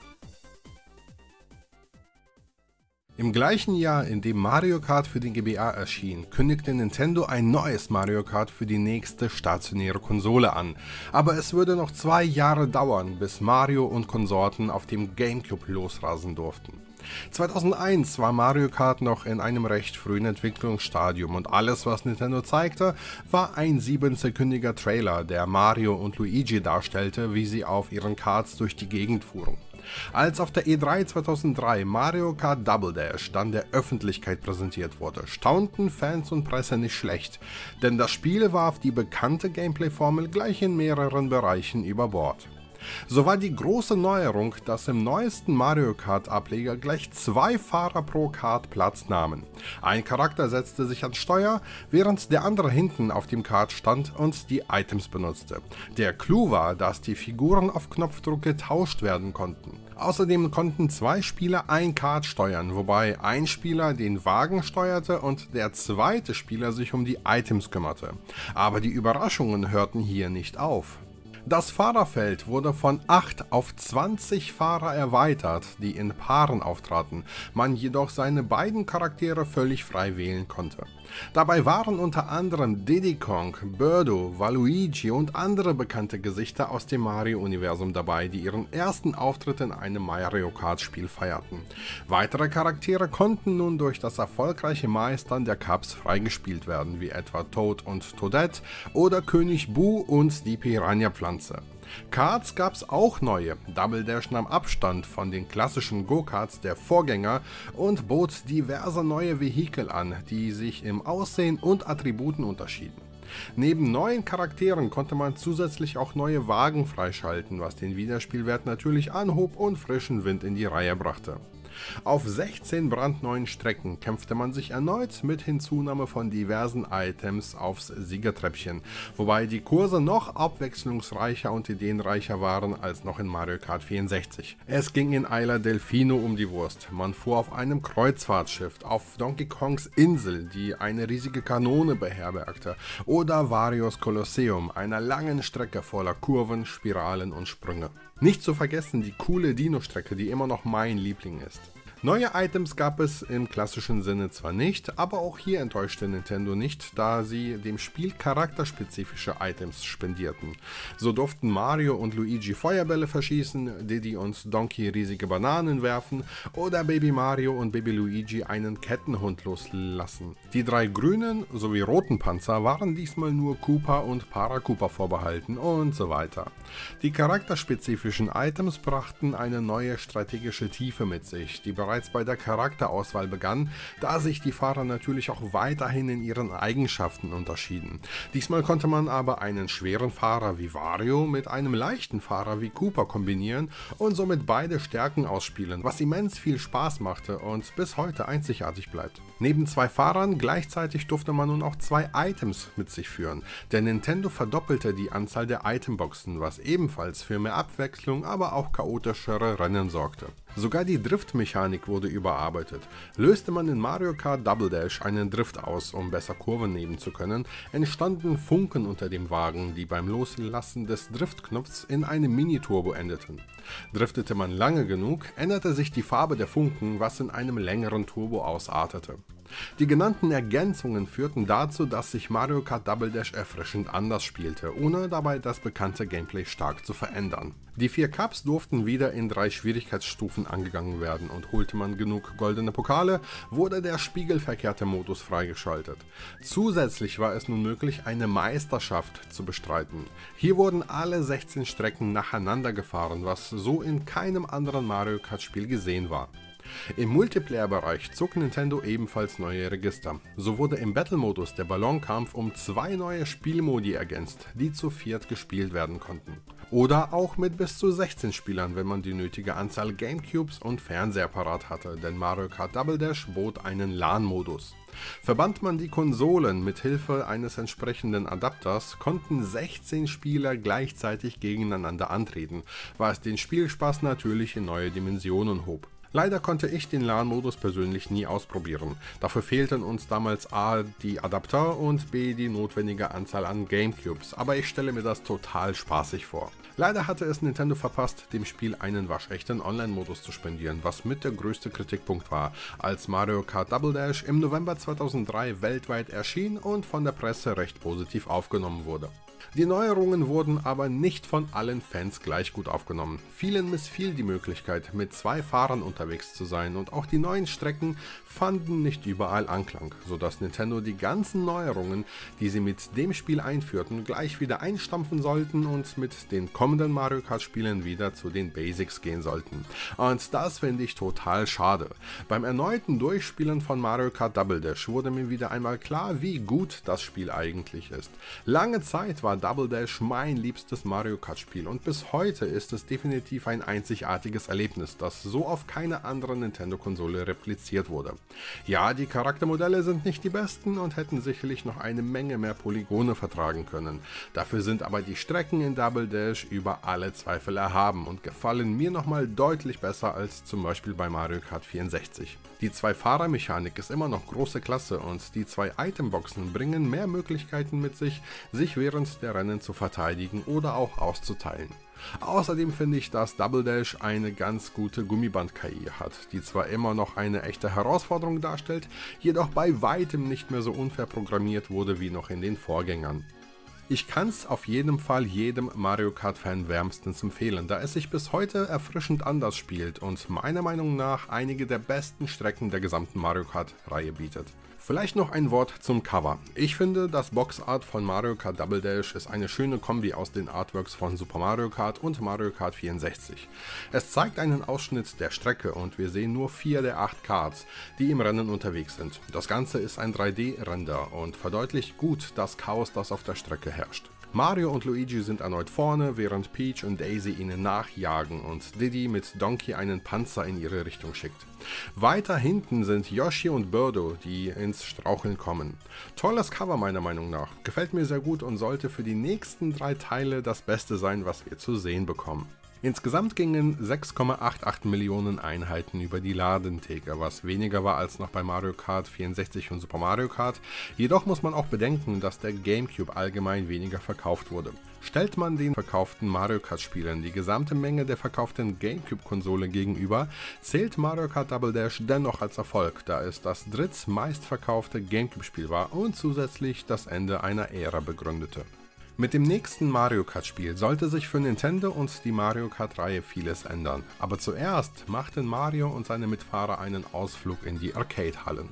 Im gleichen Jahr, in dem Mario Kart für den GBA erschien, kündigte Nintendo ein neues Mario Kart für die nächste stationäre Konsole an. Aber es würde noch 2 Jahre dauern, bis Mario und Konsorten auf dem Gamecube losrasen durften. 2001 war Mario Kart noch in einem recht frühen Entwicklungsstadium und alles, was Nintendo zeigte, war ein 7-sekündiger Trailer, der Mario und Luigi darstellte, wie sie auf ihren Karts durch die Gegend fuhren. Als auf der E3 2003 Mario Kart Double Dash dann der Öffentlichkeit präsentiert wurde, staunten Fans und Presse nicht schlecht, denn das Spiel warf die bekannte Gameplay-Formel gleich in mehreren Bereichen über Bord. So war die große Neuerung, dass im neuesten Mario Kart Ableger gleich 2 Fahrer pro Kart Platz nahmen. Ein Charakter setzte sich ans Steuer, während der andere hinten auf dem Kart stand und die Items benutzte. Der Clou war, dass die Figuren auf Knopfdruck getauscht werden konnten. Außerdem konnten 2 Spieler ein Kart steuern, wobei ein Spieler den Wagen steuerte und der zweite Spieler sich um die Items kümmerte. Aber die Überraschungen hörten hier nicht auf. Das Fahrerfeld wurde von 8 auf 20 Fahrer erweitert, die in Paaren auftraten, man jedoch seine beiden Charaktere völlig frei wählen konnte. Dabei waren unter anderem Diddy Kong, Birdo, Waluigi und andere bekannte Gesichter aus dem Mario-Universum dabei, die ihren ersten Auftritt in einem Mario Kart-Spiel feierten. Weitere Charaktere konnten nun durch das erfolgreiche Meistern der Cups freigespielt werden, wie etwa Toad und Toadette oder König Boo und die Piranha-Pflanze. Karts gab's auch neue. Double Dash nahm Abstand von den klassischen Go-Karts der Vorgänger und bot diverse neue Vehikel an, die sich im Aussehen und Attributen unterschieden. Neben neuen Charakteren konnte man zusätzlich auch neue Wagen freischalten, was den Wiederspielwert natürlich anhob und frischen Wind in die Reihe brachte. Auf 16 brandneuen Strecken kämpfte man sich erneut mit Hinzunahme von diversen Items aufs Siegertreppchen, wobei die Kurse noch abwechslungsreicher und ideenreicher waren als noch in Mario Kart 64. Es ging in Isla Delfino um die Wurst, man fuhr auf einem Kreuzfahrtschiff, auf Donkey Kongs Insel, die eine riesige Kanone beherbergte, oder Varios Kolosseum, einer langen Strecke voller Kurven, Spiralen und Sprünge. Nicht zu vergessen die coole Dino-Strecke, die immer noch mein Liebling ist. Neue Items gab es im klassischen Sinne zwar nicht, aber auch hier enttäuschte Nintendo nicht, da sie dem Spiel charakterspezifische Items spendierten. So durften Mario und Luigi Feuerbälle verschießen, Diddy und Donkey riesige Bananen werfen oder Baby Mario und Baby Luigi einen Kettenhund loslassen. Die 3 grünen sowie roten Panzer waren diesmal nur Koopa und Para-Koopa vorbehalten und so weiter. Die charakterspezifischen Items brachten eine neue strategische Tiefe mit sich, die bereits bei der Charakterauswahl begann, da sich die Fahrer natürlich auch weiterhin in ihren Eigenschaften unterschieden. Diesmal konnte man aber einen schweren Fahrer wie Wario mit einem leichten Fahrer wie Koopa kombinieren und somit beide Stärken ausspielen, was immens viel Spaß machte und bis heute einzigartig bleibt. Neben 2 Fahrern gleichzeitig durfte man nun auch 2 Items mit sich führen, denn Nintendo verdoppelte die Anzahl der Itemboxen, was ebenfalls für mehr Abwechslung, aber auch chaotischere Rennen sorgte. Sogar die Driftmechanik wurde überarbeitet. Löste man in Mario Kart Double Dash einen Drift aus, um besser Kurven nehmen zu können, entstanden Funken unter dem Wagen, die beim Loslassen des Driftknopfs in einem Mini-Turbo endeten. Driftete man lange genug, änderte sich die Farbe der Funken, was in einem längeren Turbo ausartete. Die genannten Ergänzungen führten dazu, dass sich Mario Kart Double Dash erfrischend anders spielte, ohne dabei das bekannte Gameplay stark zu verändern. Die 4 Cups durften wieder in 3 Schwierigkeitsstufen angegangen werden und holte man genug goldene Pokale, wurde der spiegelverkehrte Modus freigeschaltet. Zusätzlich war es nun möglich, eine Meisterschaft zu bestreiten. Hier wurden alle 16 Strecken nacheinander gefahren, was so in keinem anderen Mario Kart Spiel gesehen war. Im Multiplayer-Bereich zog Nintendo ebenfalls neue Register. So wurde im Battle-Modus der Ballonkampf um 2 neue Spielmodi ergänzt, die zu 4 gespielt werden konnten. Oder auch mit bis zu 16 Spielern, wenn man die nötige Anzahl Gamecubes und Fernseher parat hatte, denn Mario Kart Double Dash bot einen LAN-Modus. Verband man die Konsolen mit Hilfe eines entsprechenden Adapters, konnten 16 Spieler gleichzeitig gegeneinander antreten, was den Spielspaß natürlich in neue Dimensionen hob. Leider konnte ich den LAN-Modus persönlich nie ausprobieren. Dafür fehlten uns damals A die Adapter und B die notwendige Anzahl an Gamecubes, aber ich stelle mir das total spaßig vor. Leider hatte es Nintendo verpasst, dem Spiel einen waschechten Online-Modus zu spendieren, was mit der größte Kritikpunkt war, als Mario Kart Double Dash im November 2003 weltweit erschien und von der Presse recht positiv aufgenommen wurde. Die Neuerungen wurden aber nicht von allen Fans gleich gut aufgenommen. Vielen missfiel die Möglichkeit, mit 2 Fahrern unterwegs zu sein, und auch die neuen Strecken fanden nicht überall Anklang, sodass Nintendo die ganzen Neuerungen, die sie mit dem Spiel einführten, gleich wieder einstampfen sollten und mit den kommenden Mario Kart Spielen wieder zu den Basics gehen sollten. Und das finde ich total schade. Beim erneuten Durchspielen von Mario Kart Double Dash wurde mir wieder einmal klar, wie gut das Spiel eigentlich ist. Lange Zeit war Double Dash mein liebstes Mario Kart Spiel und bis heute ist es definitiv ein einzigartiges Erlebnis, das so auf keiner anderen Nintendo-Konsole repliziert wurde. Ja, die Charaktermodelle sind nicht die besten und hätten sicherlich noch eine Menge mehr Polygone vertragen können. Dafür sind aber die Strecken in Double Dash über alle Zweifel erhaben und gefallen mir nochmal deutlich besser als zum Beispiel bei Mario Kart 64. Die 2-Fahrer-Mechanik ist immer noch große Klasse und die 2 Itemboxen bringen mehr Möglichkeiten mit sich während der Rennen zu verteidigen oder auch auszuteilen. Außerdem finde ich, dass Double Dash eine ganz gute Gummiband-KI hat, die zwar immer noch eine echte Herausforderung darstellt, jedoch bei weitem nicht mehr so unfair programmiert wurde wie noch in den Vorgängern. Ich kann es auf jeden Fall jedem Mario Kart-Fan wärmstens empfehlen, da es sich bis heute erfrischend anders spielt und meiner Meinung nach einige der besten Strecken der gesamten Mario Kart-Reihe bietet. Vielleicht noch ein Wort zum Cover. Ich finde, das Boxart von Mario Kart Double Dash ist eine schöne Kombi aus den Artworks von Super Mario Kart und Mario Kart 64. Es zeigt einen Ausschnitt der Strecke und wir sehen nur 4 der 8 Karts, die im Rennen unterwegs sind. Das Ganze ist ein 3D-Render und verdeutlicht gut das Chaos, das auf der Strecke herrscht. Mario und Luigi sind erneut vorne, während Peach und Daisy ihnen nachjagen und Diddy mit Donkey einen Panzer in ihre Richtung schickt. Weiter hinten sind Yoshi und Birdo, die ins Straucheln kommen. Tolles Cover meiner Meinung nach, gefällt mir sehr gut und sollte für die nächsten 3 Teile das Beste sein, was wir zu sehen bekommen. Insgesamt gingen 6,88 Millionen Einheiten über die Ladentheke, was weniger war als noch bei Mario Kart 64 und Super Mario Kart. Jedoch muss man auch bedenken, dass der GameCube allgemein weniger verkauft wurde. Stellt man den verkauften Mario Kart Spielen die gesamte Menge der verkauften GameCube-Konsole gegenüber, zählt Mario Kart Double Dash dennoch als Erfolg, da es das drittmeistverkaufte GameCube-Spiel war und zusätzlich das Ende einer Ära begründete. Mit dem nächsten Mario Kart Spiel sollte sich für Nintendo und die Mario Kart Reihe vieles ändern, aber zuerst machten Mario und seine Mitfahrer einen Ausflug in die Arcade-Hallen.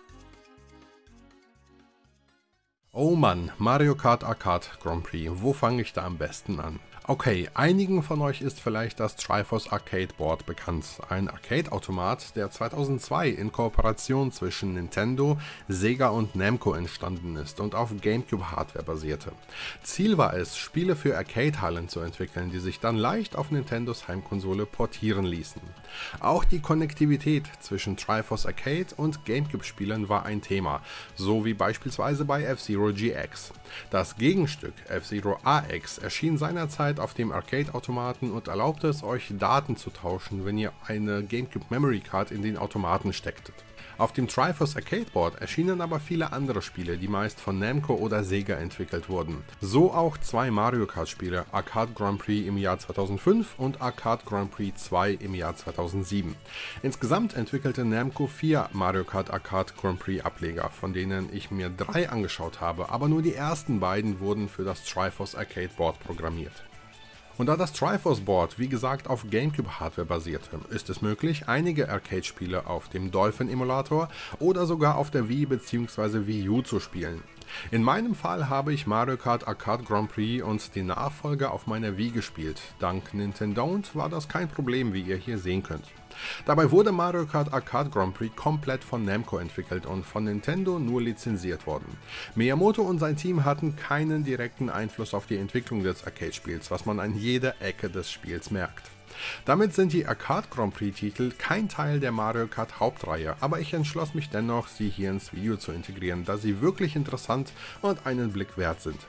Oh Mann, Mario Kart Arcade Grand Prix, wo fange ich da am besten an? Okay, einigen von euch ist vielleicht das Triforce Arcade Board bekannt, ein Arcade-Automat, der 2002 in Kooperation zwischen Nintendo, Sega und Namco entstanden ist und auf GameCube-Hardware basierte. Ziel war es, Spiele für Arcade-Hallen zu entwickeln, die sich dann leicht auf Nintendos Heimkonsole portieren ließen. Auch die Konnektivität zwischen Triforce Arcade und GameCube-Spielen war ein Thema, so wie beispielsweise bei F-Zero GX. Das Gegenstück F-Zero AX erschien seinerzeit basiert auf dem Arcade-Automaten und erlaubt es euch, Daten zu tauschen, wenn ihr eine GameCube Memory Card in den Automaten stecktet. Auf dem Triforce Arcade Board erschienen aber viele andere Spiele, die meist von Namco oder Sega entwickelt wurden. So auch zwei Mario Kart Spiele, Arcade Grand Prix im Jahr 2005 und Arcade Grand Prix 2 im Jahr 2007. Insgesamt entwickelte Namco 4 Mario Kart Arcade Grand Prix Ableger, von denen ich mir 3 angeschaut habe, aber nur die ersten beiden wurden für das Triforce Arcade Board programmiert. Und da das Triforce Board wie gesagt auf GameCube Hardware basierte, ist es möglich, einige Arcade-Spiele auf dem Dolphin Emulator oder sogar auf der Wii bzw. Wii U zu spielen. In meinem Fall habe ich Mario Kart Arcade Grand Prix und die Nachfolger auf meiner Wii gespielt. Dank Nintendo war das kein Problem, wie ihr hier sehen könnt. Dabei wurde Mario Kart Arcade Grand Prix komplett von Namco entwickelt und von Nintendo nur lizenziert worden. Miyamoto und sein Team hatten keinen direkten Einfluss auf die Entwicklung des Arcade-Spiels, was man an jeder Ecke des Spiels merkt. Damit sind die Arcade Grand Prix Titel kein Teil der Mario Kart Hauptreihe, aber ich entschloss mich dennoch, sie hier ins Video zu integrieren, da sie wirklich interessant und einen Blick wert sind.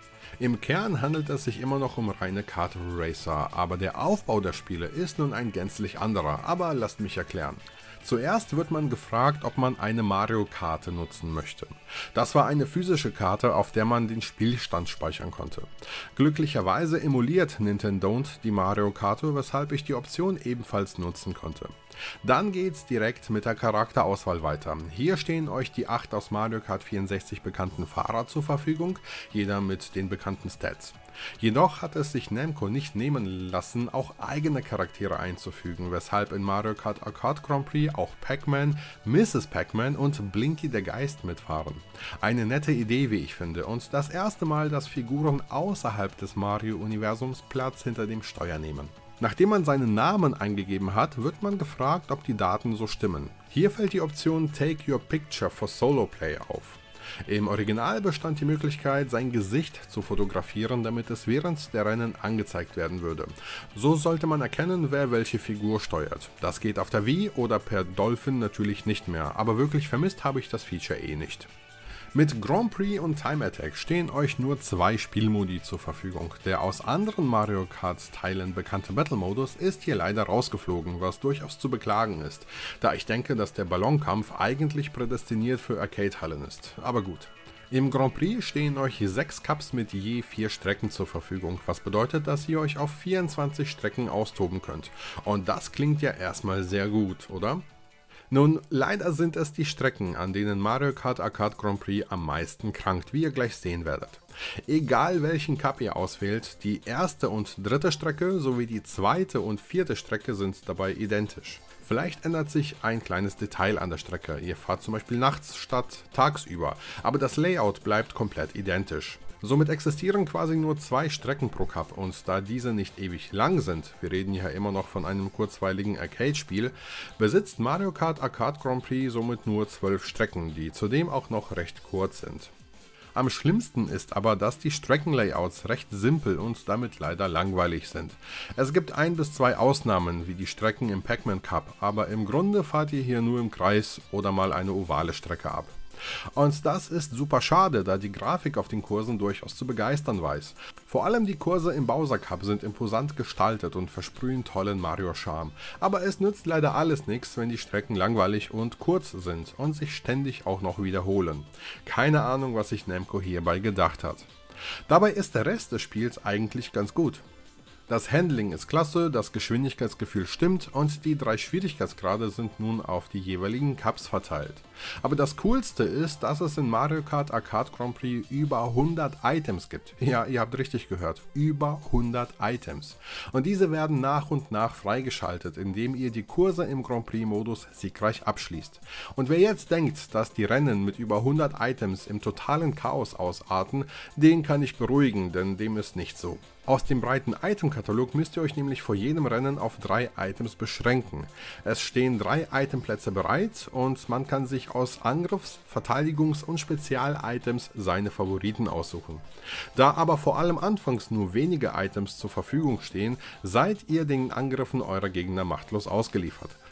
Im Kern handelt es sich immer noch um reine Kart Racer, aber der Aufbau der Spiele ist nun ein gänzlich anderer, aber lasst mich erklären. Zuerst wird man gefragt, ob man eine Mario-Karte nutzen möchte. Das war eine physische Karte, auf der man den Spielstand speichern konnte. Glücklicherweise emuliert Nintendo die Mario-Karte, weshalb ich die Option ebenfalls nutzen konnte. Dann geht's direkt mit der Charakterauswahl weiter. Hier stehen euch die 8 aus Mario Kart 64 bekannten Fahrer zur Verfügung, jeder mit den bekannten Stats. Jedoch hat es sich Namco nicht nehmen lassen, auch eigene Charaktere einzufügen, weshalb in Mario Kart Arcade Grand Prix auch Pac-Man, Mrs. Pac-Man und Blinky der Geist mitfahren. Eine nette Idee, wie ich finde, und das erste Mal, dass Figuren außerhalb des Mario-Universums Platz hinter dem Steuer nehmen. Nachdem man seinen Namen eingegeben hat, wird man gefragt, ob die Daten so stimmen. Hier fällt die Option Take Your Picture for Solo Play auf. Im Original bestand die Möglichkeit, sein Gesicht zu fotografieren, damit es während der Rennen angezeigt werden würde. So sollte man erkennen, wer welche Figur steuert. Das geht auf der Wii oder per Dolphin natürlich nicht mehr, aber wirklich vermisst habe ich das Feature eh nicht. Mit Grand Prix und Time Attack stehen euch nur 2 Spielmodi zur Verfügung. Der aus anderen Mario Kart Teilen bekannte Battle-Modus ist hier leider rausgeflogen, was durchaus zu beklagen ist, da ich denke, dass der Ballonkampf eigentlich prädestiniert für Arcade-Hallen ist. Aber gut. Im Grand Prix stehen euch 6 Cups mit je 4 Strecken zur Verfügung, was bedeutet, dass ihr euch auf 24 Strecken austoben könnt. Und das klingt ja erstmal sehr gut, oder? Nun, leider sind es die Strecken, an denen Mario Kart Arcade Grand Prix am meisten krankt, wie ihr gleich sehen werdet. Egal welchen Cup ihr auswählt, die erste und dritte Strecke sowie die zweite und vierte Strecke sind dabei identisch. Vielleicht ändert sich ein kleines Detail an der Strecke, ihr fahrt zum Beispiel nachts statt tagsüber, aber das Layout bleibt komplett identisch. Somit existieren quasi nur 2 Strecken pro Cup und da diese nicht ewig lang sind, wir reden ja immer noch von einem kurzweiligen Arcade-Spiel, besitzt Mario Kart Arcade Grand Prix somit nur 12 Strecken, die zudem auch noch recht kurz sind. Am schlimmsten ist aber, dass die Streckenlayouts recht simpel und damit leider langweilig sind. Es gibt 1 bis 2 Ausnahmen, wie die Strecken im Pac-Man Cup, aber im Grunde fahrt ihr hier nur im Kreis oder mal eine ovale Strecke ab. Und das ist super schade, da die Grafik auf den Kursen durchaus zu begeistern weiß. Vor allem die Kurse im Bowser Cup sind imposant gestaltet und versprühen tollen Mario-Charme. Aber es nützt leider alles nichts, wenn die Strecken langweilig und kurz sind und sich ständig auch noch wiederholen. Keine Ahnung, was sich Namco hierbei gedacht hat. Dabei ist der Rest des Spiels eigentlich ganz gut. Das Handling ist klasse, das Geschwindigkeitsgefühl stimmt und die 3 Schwierigkeitsgrade sind nun auf die jeweiligen Cups verteilt. Aber das Coolste ist, dass es in Mario Kart Arcade Grand Prix über 100 Items gibt. Ja, ihr habt richtig gehört, über 100 Items. Und diese werden nach und nach freigeschaltet, indem ihr die Kurse im Grand Prix Modus siegreich abschließt. Und wer jetzt denkt, dass die Rennen mit über 100 Items im totalen Chaos ausarten, den kann ich beruhigen, denn dem ist nicht so. Aus dem breiten Itemkatalog müsst ihr euch nämlich vor jedem Rennen auf 3 Items beschränken. Es stehen 3 Itemplätze bereit und man kann sich aus Angriffs-, Verteidigungs- und Spezial-Items seine Favoriten aussuchen. Da aber vor allem anfangs nur wenige Items zur Verfügung stehen, seid ihr den Angriffen eurer Gegner machtlos ausgeliefert.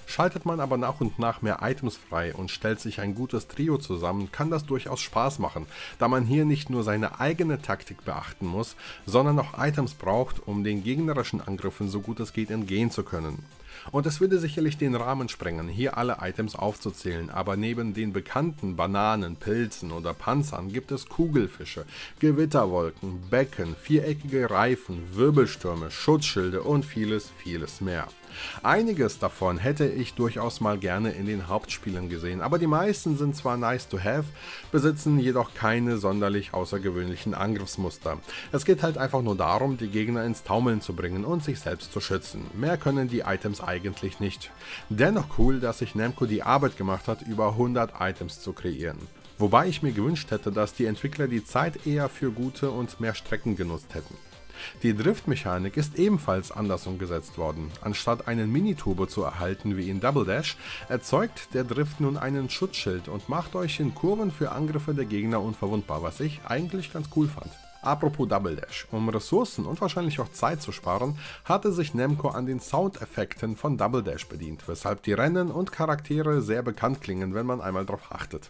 Schaltet man aber nach und nach mehr Items frei und stellt sich ein gutes Trio zusammen, kann das durchaus Spaß machen, da man hier nicht nur seine eigene Taktik beachten muss, sondern auch Items braucht, um den gegnerischen Angriffen so gut es geht entgehen zu können. Und es würde sicherlich den Rahmen sprengen, hier alle Items aufzuzählen, aber neben den bekannten Bananen, Pilzen oder Panzern gibt es Kugelfische, Gewitterwolken, Becken, viereckige Reifen, Wirbelstürme, Schutzschilde und vieles, vieles mehr. Einiges davon hätte ich durchaus mal gerne in den Hauptspielen gesehen, aber die meisten sind zwar nice to have, besitzen jedoch keine sonderlich außergewöhnlichen Angriffsmuster. Es geht halt einfach nur darum, die Gegner ins Taumeln zu bringen und sich selbst zu schützen. Mehr können die Items eigentlich nicht. Dennoch cool, dass sich Namco die Arbeit gemacht hat, über 100 Items zu kreieren. Wobei ich mir gewünscht hätte, dass die Entwickler die Zeit eher für gute und mehr Strecken genutzt hätten. Die Driftmechanik ist ebenfalls anders umgesetzt worden. Anstatt einen Mini-Turbo zu erhalten wie in Double Dash, erzeugt der Drift nun einen Schutzschild und macht euch in Kurven für Angriffe der Gegner unverwundbar, was ich eigentlich ganz cool fand. Apropos Double Dash, um Ressourcen und wahrscheinlich auch Zeit zu sparen, hatte sich Namco an den Soundeffekten von Double Dash bedient, weshalb die Rennen und Charaktere sehr bekannt klingen, wenn man einmal darauf achtet.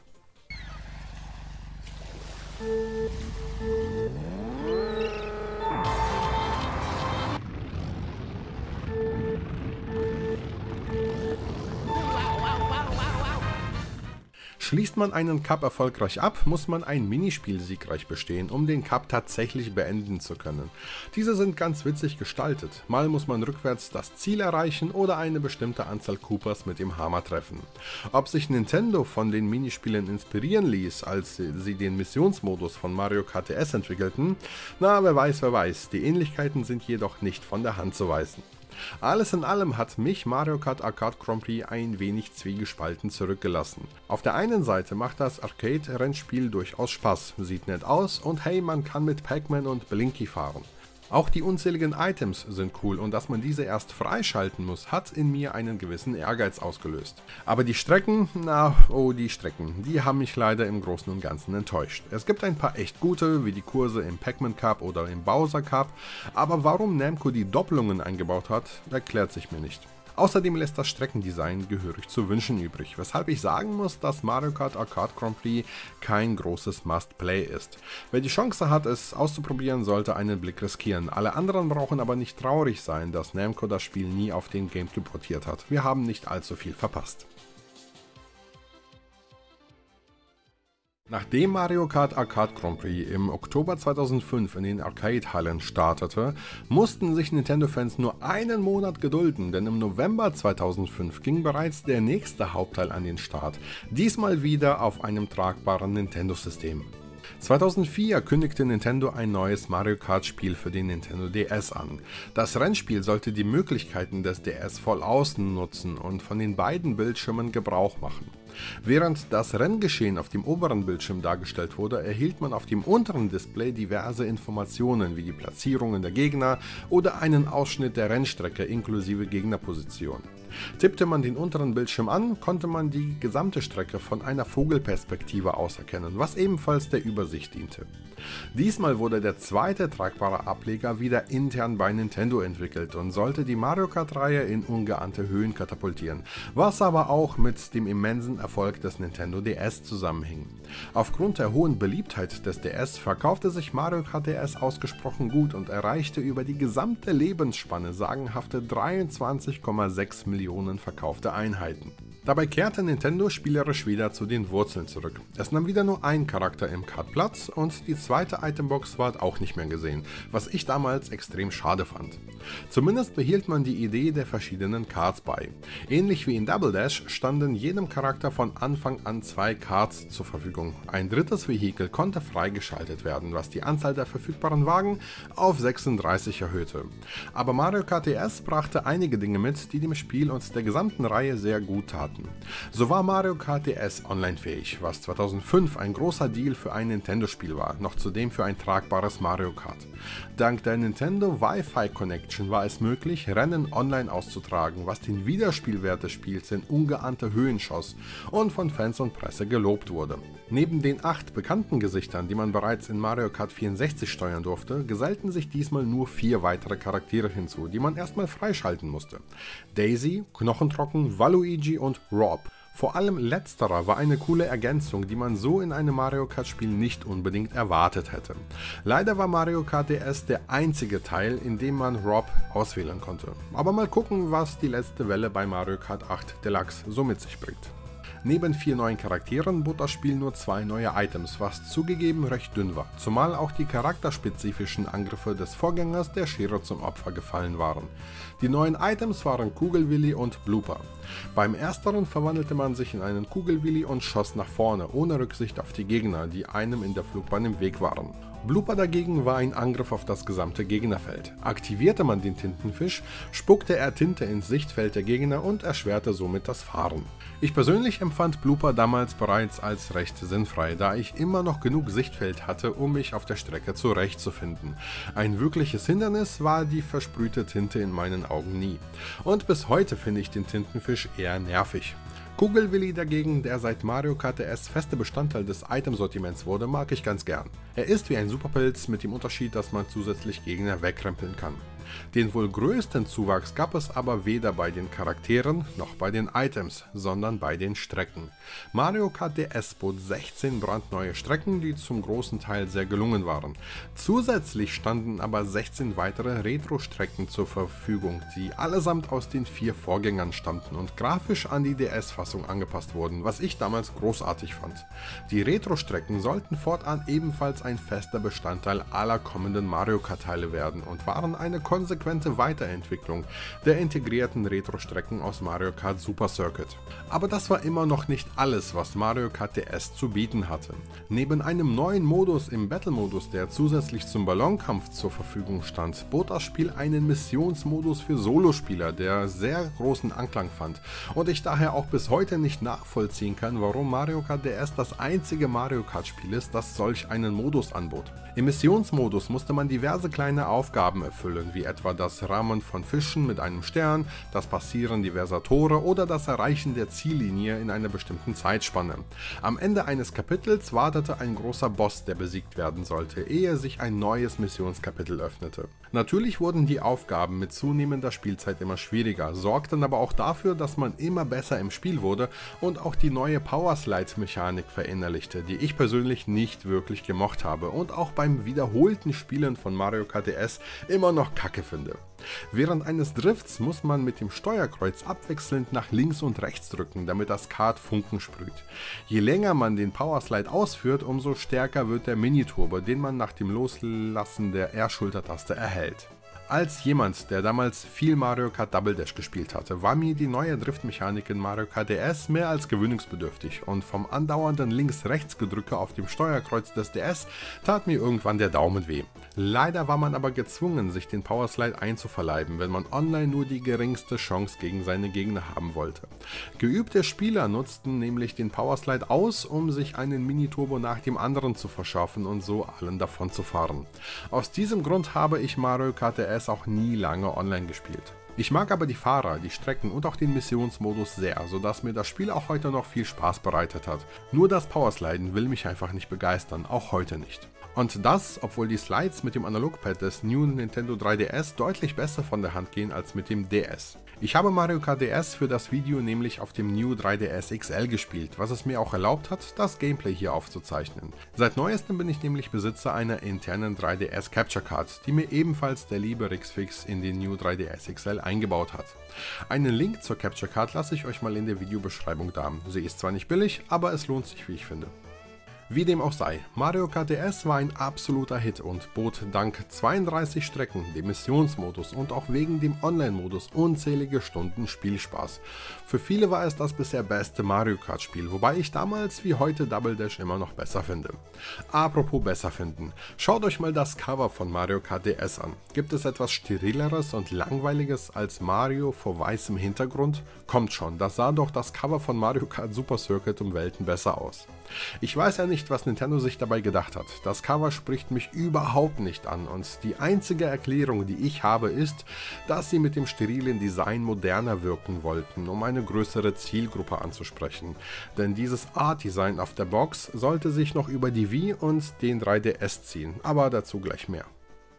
Schließt man einen Cup erfolgreich ab, muss man ein Minispiel siegreich bestehen, um den Cup tatsächlich beenden zu können. Diese sind ganz witzig gestaltet. Mal muss man rückwärts das Ziel erreichen oder eine bestimmte Anzahl Koopas mit dem Hammer treffen. Ob sich Nintendo von den Minispielen inspirieren ließ, als sie den Missionsmodus von Mario Kart DS entwickelten, na, wer weiß, die Ähnlichkeiten sind jedoch nicht von der Hand zu weisen. Alles in allem hat mich Mario Kart Arcade Grand Prix ein wenig zwiegespalten zurückgelassen. Auf der einen Seite macht das Arcade-Rennspiel durchaus Spaß, sieht nett aus und hey, man kann mit Pac-Man und Blinky fahren. Auch die unzähligen Items sind cool und dass man diese erst freischalten muss, hat in mir einen gewissen Ehrgeiz ausgelöst. Aber die Strecken, die haben mich leider im Großen und Ganzen enttäuscht. Es gibt ein paar echt gute, wie die Kurse im Pac-Man Cup oder im Bowser Cup, aber warum Namco die Doppelungen eingebaut hat, erklärt sich mir nicht. Außerdem lässt das Streckendesign gehörig zu wünschen übrig, weshalb ich sagen muss, dass Mario Kart Arcade Grand Prix kein großes Must-Play ist. Wer die Chance hat, es auszuprobieren, sollte einen Blick riskieren. Alle anderen brauchen aber nicht traurig sein, dass Namco das Spiel nie auf den GameCube portiert hat. Wir haben nicht allzu viel verpasst. Nachdem Mario Kart Arcade Grand Prix im Oktober 2005 in den Arcade-Hallen startete, mussten sich Nintendo-Fans nur einen Monat gedulden, denn im November 2005 ging bereits der nächste Hauptteil an den Start, diesmal wieder auf einem tragbaren Nintendo-System. 2004 kündigte Nintendo ein neues Mario Kart Spiel für den Nintendo DS an. Das Rennspiel sollte die Möglichkeiten des DS voll ausnutzen und von den beiden Bildschirmen Gebrauch machen. Während das Renngeschehen auf dem oberen Bildschirm dargestellt wurde, erhielt man auf dem unteren Display diverse Informationen wie die Platzierungen der Gegner oder einen Ausschnitt der Rennstrecke inklusive Gegnerposition. Tippte man den unteren Bildschirm an, konnte man die gesamte Strecke von einer Vogelperspektive aus erkennen, was ebenfalls der Übersicht diente. Diesmal wurde der zweite tragbare Ableger wieder intern bei Nintendo entwickelt und sollte die Mario Kart-Reihe in ungeahnte Höhen katapultieren, was aber auch mit dem immensen Erfolg des Nintendo DS zusammenhing. Aufgrund der hohen Beliebtheit des DS verkaufte sich Mario Kart DS ausgesprochen gut und erreichte über die gesamte Lebensspanne sagenhafte 23,6 Millionen verkaufte Einheiten. Dabei kehrte Nintendo spielerisch wieder zu den Wurzeln zurück. Es nahm wieder nur ein Charakter im Kart Platz und die zweite Itembox ward auch nicht mehr gesehen, was ich damals extrem schade fand. Zumindest behielt man die Idee der verschiedenen Karts bei. Ähnlich wie in Double Dash standen jedem Charakter von Anfang an 2 Karts zur Verfügung. Ein drittes Vehikel konnte freigeschaltet werden, was die Anzahl der verfügbaren Wagen auf 36 erhöhte. Aber Mario Kart DS brachte einige Dinge mit, die dem Spiel und der gesamten Reihe sehr gut taten. bieten. So war Mario Kart DS online fähig, was 2005 ein großer Deal für ein Nintendo-Spiel war, noch zudem für ein tragbares Mario Kart. Dank der Nintendo Wi-Fi Connection war es möglich, Rennen online auszutragen, was den Wiederspielwert des Spiels in ungeahnte Höhen schoss und von Fans und Presse gelobt wurde. Neben den 8 bekannten Gesichtern, die man bereits in Mario Kart 64 steuern durfte, gesellten sich diesmal nur 4 weitere Charaktere hinzu, die man erstmal freischalten musste. Daisy, Knochentrocken, Waluigi und Rob. Vor allem letzterer war eine coole Ergänzung, die man so in einem Mario Kart Spiel nicht unbedingt erwartet hätte. Leider war Mario Kart DS der einzige Teil, in dem man Rob auswählen konnte. Aber mal gucken, was die letzte Welle bei Mario Kart 8 Deluxe so mit sich bringt. Neben 4 neuen Charakteren bot das Spiel nur 2 neue Items, was zugegeben recht dünn war, zumal auch die charakterspezifischen Angriffe des Vorgängers der Schere zum Opfer gefallen waren. Die neuen Items waren Kugelwilli und Blooper. Beim ersteren verwandelte man sich in einen Kugelwilli und schoss nach vorne, ohne Rücksicht auf die Gegner, die einem in der Flugbahn im Weg waren. Blooper dagegen war ein Angriff auf das gesamte Gegnerfeld. Aktivierte man den Tintenfisch, spuckte er Tinte ins Sichtfeld der Gegner und erschwerte somit das Fahren. Ich persönlich empfand Blooper damals bereits als recht sinnfrei, da ich immer noch genug Sichtfeld hatte, um mich auf der Strecke zurechtzufinden. Ein wirkliches Hindernis war die versprühte Tinte in meinen Augen nie. Und bis heute finde ich den Tintenfisch eher nervig. Kugelwilli dagegen, der seit Mario Kart DS fester Bestandteil des Itemsortiments wurde, mag ich ganz gern. Er ist wie ein Superpilz mit dem Unterschied, dass man zusätzlich Gegner wegkrempeln kann. Den wohl größten Zuwachs gab es aber weder bei den Charakteren noch bei den Items, sondern bei den Strecken. Mario Kart DS bot 16 brandneue Strecken, die zum großen Teil sehr gelungen waren. Zusätzlich standen aber 16 weitere Retro-Strecken zur Verfügung, die allesamt aus den 4 Vorgängern stammten und grafisch an die DS-Fassung angepasst wurden, was ich damals großartig fand. Die Retro-Strecken sollten fortan ebenfalls ein fester Bestandteil aller kommenden Mario Kart-Teile werden und waren eine konsequente Weiterentwicklung der integrierten Retro-Strecken aus Mario Kart Super Circuit. Aber das war immer noch nicht alles, was Mario Kart DS zu bieten hatte. Neben einem neuen Modus im Battle-Modus, der zusätzlich zum Ballonkampf zur Verfügung stand, bot das Spiel einen Missionsmodus für Solospieler, der sehr großen Anklang fand und ich daher auch bis heute nicht nachvollziehen kann, warum Mario Kart DS das einzige Mario Kart Spiel ist, das solch einen Modus anbot. Im Missionsmodus musste man diverse kleine Aufgaben erfüllen, wie etwa das Rammen von Fischen mit einem Stern, das Passieren diverser Tore oder das Erreichen der Ziellinie in einer bestimmten Zeitspanne. Am Ende eines Kapitels wartete ein großer Boss, der besiegt werden sollte, ehe sich ein neues Missionskapitel öffnete. Natürlich wurden die Aufgaben mit zunehmender Spielzeit immer schwieriger, sorgten aber auch dafür, dass man immer besser im Spiel wurde und auch die neue Powerslide-Mechanik verinnerlichte, die ich persönlich nicht wirklich gemocht habe und auch beim wiederholten Spielen von Mario Kart DS immer noch kacke finde. Während eines Drifts muss man mit dem Steuerkreuz abwechselnd nach links und rechts drücken, damit das Kart Funken sprüht. Je länger man den Powerslide ausführt, umso stärker wird der Mini-Turbo, den man nach dem Loslassen der R-Schultertaste erhält. Als jemand, der damals viel Mario Kart Double Dash gespielt hatte, war mir die neue Driftmechanik in Mario Kart DS mehr als gewöhnungsbedürftig und vom andauernden Links-Rechts-Gedrücke auf dem Steuerkreuz des DS tat mir irgendwann der Daumen weh. Leider war man aber gezwungen, sich den Powerslide einzuverleiben, wenn man online nur die geringste Chance gegen seine Gegner haben wollte. Geübte Spieler nutzten nämlich den Powerslide aus, um sich einen Mini-Turbo nach dem anderen zu verschaffen und so allen davon zu fahren. Aus diesem Grund habe ich Mario Kart DS auch nie lange online gespielt. Ich mag aber die Fahrer, die Strecken und auch den Missionsmodus sehr, sodass mir das Spiel auch heute noch viel Spaß bereitet hat. Nur das Powersliden will mich einfach nicht begeistern, auch heute nicht. Und das, obwohl die Slides mit dem Analogpad des New Nintendo 3DS deutlich besser von der Hand gehen als mit dem DS. Ich habe Mario Kart DS für das Video nämlich auf dem New 3DS XL gespielt, was es mir auch erlaubt hat, das Gameplay hier aufzuzeichnen. Seit neuestem bin ich nämlich Besitzer einer internen 3DS Capture Card, die mir ebenfalls der liebe Rixfix in den New 3DS XL eingebaut hat. Einen Link zur Capture Card lasse ich euch mal in der Videobeschreibung da. Sie ist zwar nicht billig, aber es lohnt sich, wie ich finde. Wie dem auch sei, Mario Kart DS war ein absoluter Hit und bot dank 32 Strecken, dem Missionsmodus und auch wegen dem Online-Modus unzählige Stunden Spielspaß. Für viele war es das bisher beste Mario Kart Spiel, wobei ich damals wie heute Double Dash immer noch besser finde. Apropos besser finden, schaut euch mal das Cover von Mario Kart DS an. Gibt es etwas sterileres und langweiliges als Mario vor weißem Hintergrund? Kommt schon, das sah doch das Cover von Mario Kart Super Circuit um Welten besser aus. Ich weiß ja nicht, was Nintendo sich dabei gedacht hat. Das Cover spricht mich überhaupt nicht an und die einzige Erklärung, die ich habe, ist, dass sie mit dem sterilen Design moderner wirken wollten, um eine größere Zielgruppe anzusprechen. Denn dieses Art-Design auf der Box sollte sich noch über die Wii und den 3DS ziehen, aber dazu gleich mehr.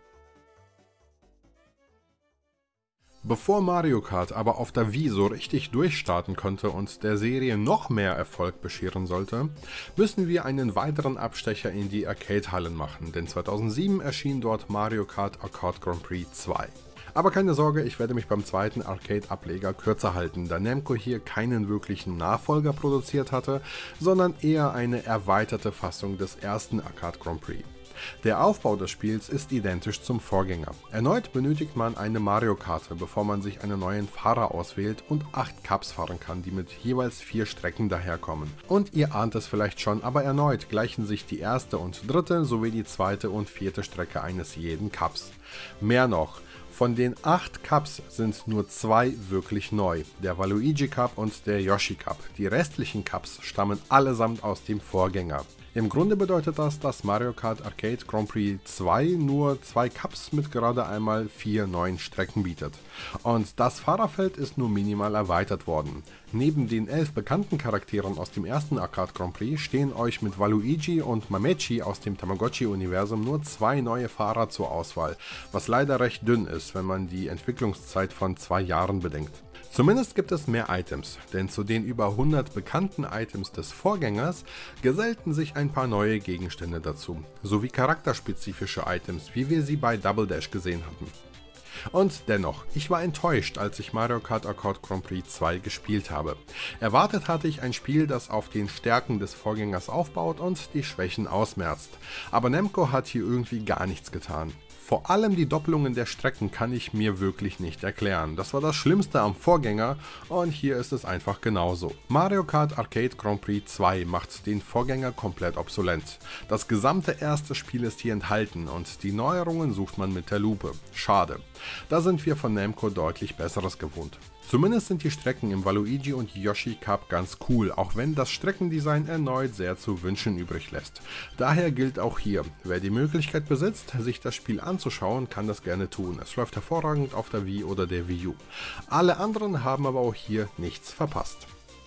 Bevor Mario Kart aber auf der Wii so richtig durchstarten konnte und der Serie noch mehr Erfolg bescheren sollte, müssen wir einen weiteren Abstecher in die Arcade-Hallen machen, denn 2007 erschien dort Mario Kart Arcade Grand Prix 2. Aber keine Sorge, ich werde mich beim zweiten Arcade-Ableger kürzer halten, da Namco hier keinen wirklichen Nachfolger produziert hatte, sondern eher eine erweiterte Fassung des ersten Arcade Grand Prix. Der Aufbau des Spiels ist identisch zum Vorgänger. Erneut benötigt man eine Mario-Karte, bevor man sich einen neuen Fahrer auswählt und 8 Cups fahren kann, die mit jeweils 4 Strecken daherkommen. Und ihr ahnt es vielleicht schon, aber erneut gleichen sich die erste und dritte sowie die zweite und vierte Strecke eines jeden Cups. Mehr noch, von den 8 Cups sind nur 2 wirklich neu, der Waluigi Cup und der Yoshi Cup. Die restlichen Cups stammen allesamt aus dem Vorgänger. Im Grunde bedeutet das, dass Mario Kart Arcade Grand Prix 2 nur 2 Cups mit gerade einmal 4 neuen Strecken bietet. Und das Fahrerfeld ist nur minimal erweitert worden. Neben den 11 bekannten Charakteren aus dem ersten Arcade Grand Prix stehen euch mit Waluigi und Mamechi aus dem Tamagotchi-Universum nur 2 neue Fahrer zur Auswahl, was leider recht dünn ist, wenn man die Entwicklungszeit von 2 Jahren bedenkt. Zumindest gibt es mehr Items, denn zu den über 100 bekannten Items des Vorgängers gesellten sich ein paar neue Gegenstände dazu, sowie charakterspezifische Items, wie wir sie bei Double Dash gesehen hatten. Und dennoch, ich war enttäuscht, als ich Mario Kart Arcade Grand Prix 2 gespielt habe. Erwartet hatte ich ein Spiel, das auf den Stärken des Vorgängers aufbaut und die Schwächen ausmerzt. Aber Namco hat hier irgendwie gar nichts getan. Vor allem die Doppelungen der Strecken kann ich mir wirklich nicht erklären. Das war das Schlimmste am Vorgänger und hier ist es einfach genauso. Mario Kart Arcade Grand Prix 2 macht den Vorgänger komplett obsolet. Das gesamte erste Spiel ist hier enthalten und die Neuerungen sucht man mit der Lupe. Schade. Da sind wir von Namco deutlich Besseres gewohnt. Zumindest sind die Strecken im Waluigi und Yoshi Cup ganz cool, auch wenn das Streckendesign erneut sehr zu wünschen übrig lässt. Daher gilt auch hier, wer die Möglichkeit besitzt, sich das Spiel anzuschauen, kann das gerne tun. Es läuft hervorragend auf der Wii oder der Wii U. Alle anderen haben aber auch hier nichts verpasst.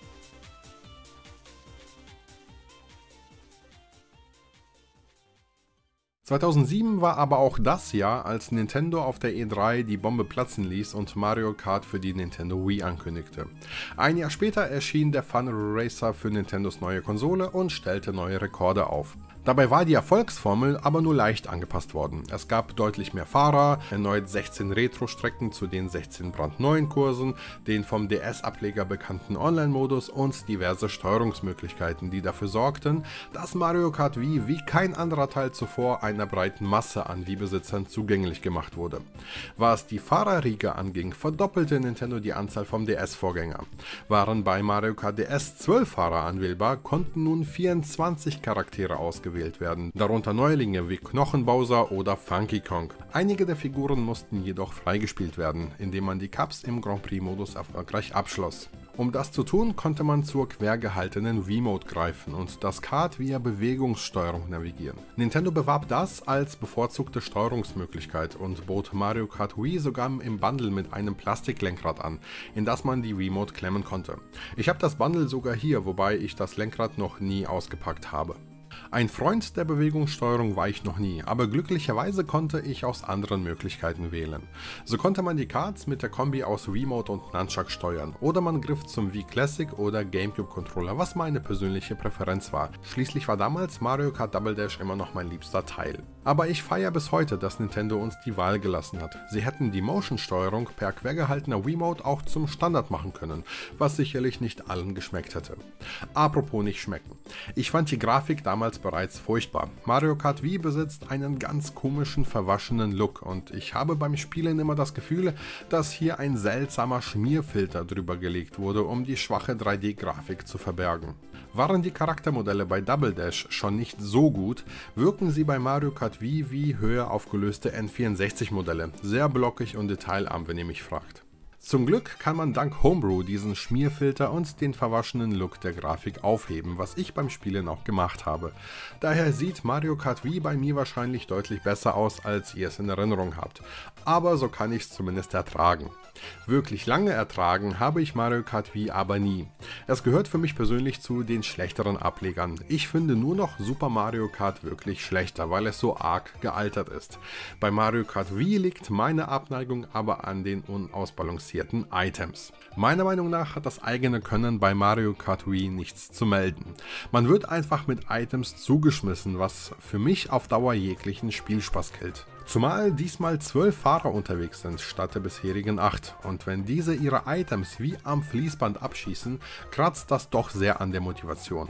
2007 war aber auch das Jahr, als Nintendo auf der E3 die Bombe platzen ließ und Mario Kart für die Nintendo Wii ankündigte. Ein Jahr später erschien der Fun Racer für Nintendos neue Konsole und stellte neue Rekorde auf. Dabei war die Erfolgsformel aber nur leicht angepasst worden. Es gab deutlich mehr Fahrer, erneut 16 Retro-Strecken zu den 16 brandneuen Kursen, den vom DS-Ableger bekannten Online-Modus und diverse Steuerungsmöglichkeiten, die dafür sorgten, dass Mario Kart Wii wie kein anderer Teil zuvor einer breiten Masse an Wii-Besitzern zugänglich gemacht wurde. Was die Fahrerriege anging, verdoppelte Nintendo die Anzahl vom DS-Vorgänger. Waren bei Mario Kart DS 12 Fahrer anwählbar, konnten nun 24 Charaktere ausgewählt werden, darunter Neulinge wie Knochenbowser oder Funky Kong. Einige der Figuren mussten jedoch freigespielt werden, indem man die Cups im Grand Prix-Modus erfolgreich abschloss. Um das zu tun, konnte man zur quer gehaltenen Wii-Mode greifen und das Kart via Bewegungssteuerung navigieren. Nintendo bewarb das als bevorzugte Steuerungsmöglichkeit und bot Mario Kart Wii sogar im Bundle mit einem Plastiklenkrad an, in das man die Wii-Mode klemmen konnte. Ich habe das Bundle sogar hier, wobei ich das Lenkrad noch nie ausgepackt habe. Ein Freund der Bewegungssteuerung war ich noch nie, aber glücklicherweise konnte ich aus anderen Möglichkeiten wählen. So konnte man die Karts mit der Kombi aus Wiimote und Nunchuck steuern, oder man griff zum Wii Classic oder Gamecube Controller, was meine persönliche Präferenz war. Schließlich war damals Mario Kart Double Dash immer noch mein liebster Teil. Aber ich feiere bis heute, dass Nintendo uns die Wahl gelassen hat. Sie hätten die Motion-Steuerung per quergehaltener Wiimote auch zum Standard machen können, was sicherlich nicht allen geschmeckt hätte. Apropos nicht schmecken. Ich fand die Grafik damals damals bereits furchtbar. Mario Kart Wii besitzt einen ganz komischen, verwaschenen Look und ich habe beim Spielen immer das Gefühl, dass hier ein seltsamer Schmierfilter drüber gelegt wurde, um die schwache 3D-Grafik zu verbergen. Waren die Charaktermodelle bei Double Dash schon nicht so gut, wirken sie bei Mario Kart Wii wie höher aufgelöste N64-Modelle, sehr blockig und detailarm, wenn ihr mich fragt. Zum Glück kann man dank Homebrew diesen Schmierfilter und den verwaschenen Look der Grafik aufheben, was ich beim Spielen auch gemacht habe. Daher sieht Mario Kart Wii bei mir wahrscheinlich deutlich besser aus, als ihr es in Erinnerung habt. Aber so kann ich es zumindest ertragen. Wirklich lange ertragen habe ich Mario Kart Wii aber nie. Es gehört für mich persönlich zu den schlechteren Ablegern. Ich finde nur noch Super Mario Kart wirklich schlechter, weil es so arg gealtert ist. Bei Mario Kart Wii liegt meine Abneigung aber an den unausbalancierten Items. Meiner Meinung nach hat das eigene Können bei Mario Kart Wii nichts zu melden. Man wird einfach mit Items zugeschmissen, was für mich auf Dauer jeglichen Spielspaß killt. Zumal diesmal 12 Fahrer unterwegs sind, statt der bisherigen 8. Und wenn diese ihre Items wie am Fließband abschießen, kratzt das doch sehr an der Motivation.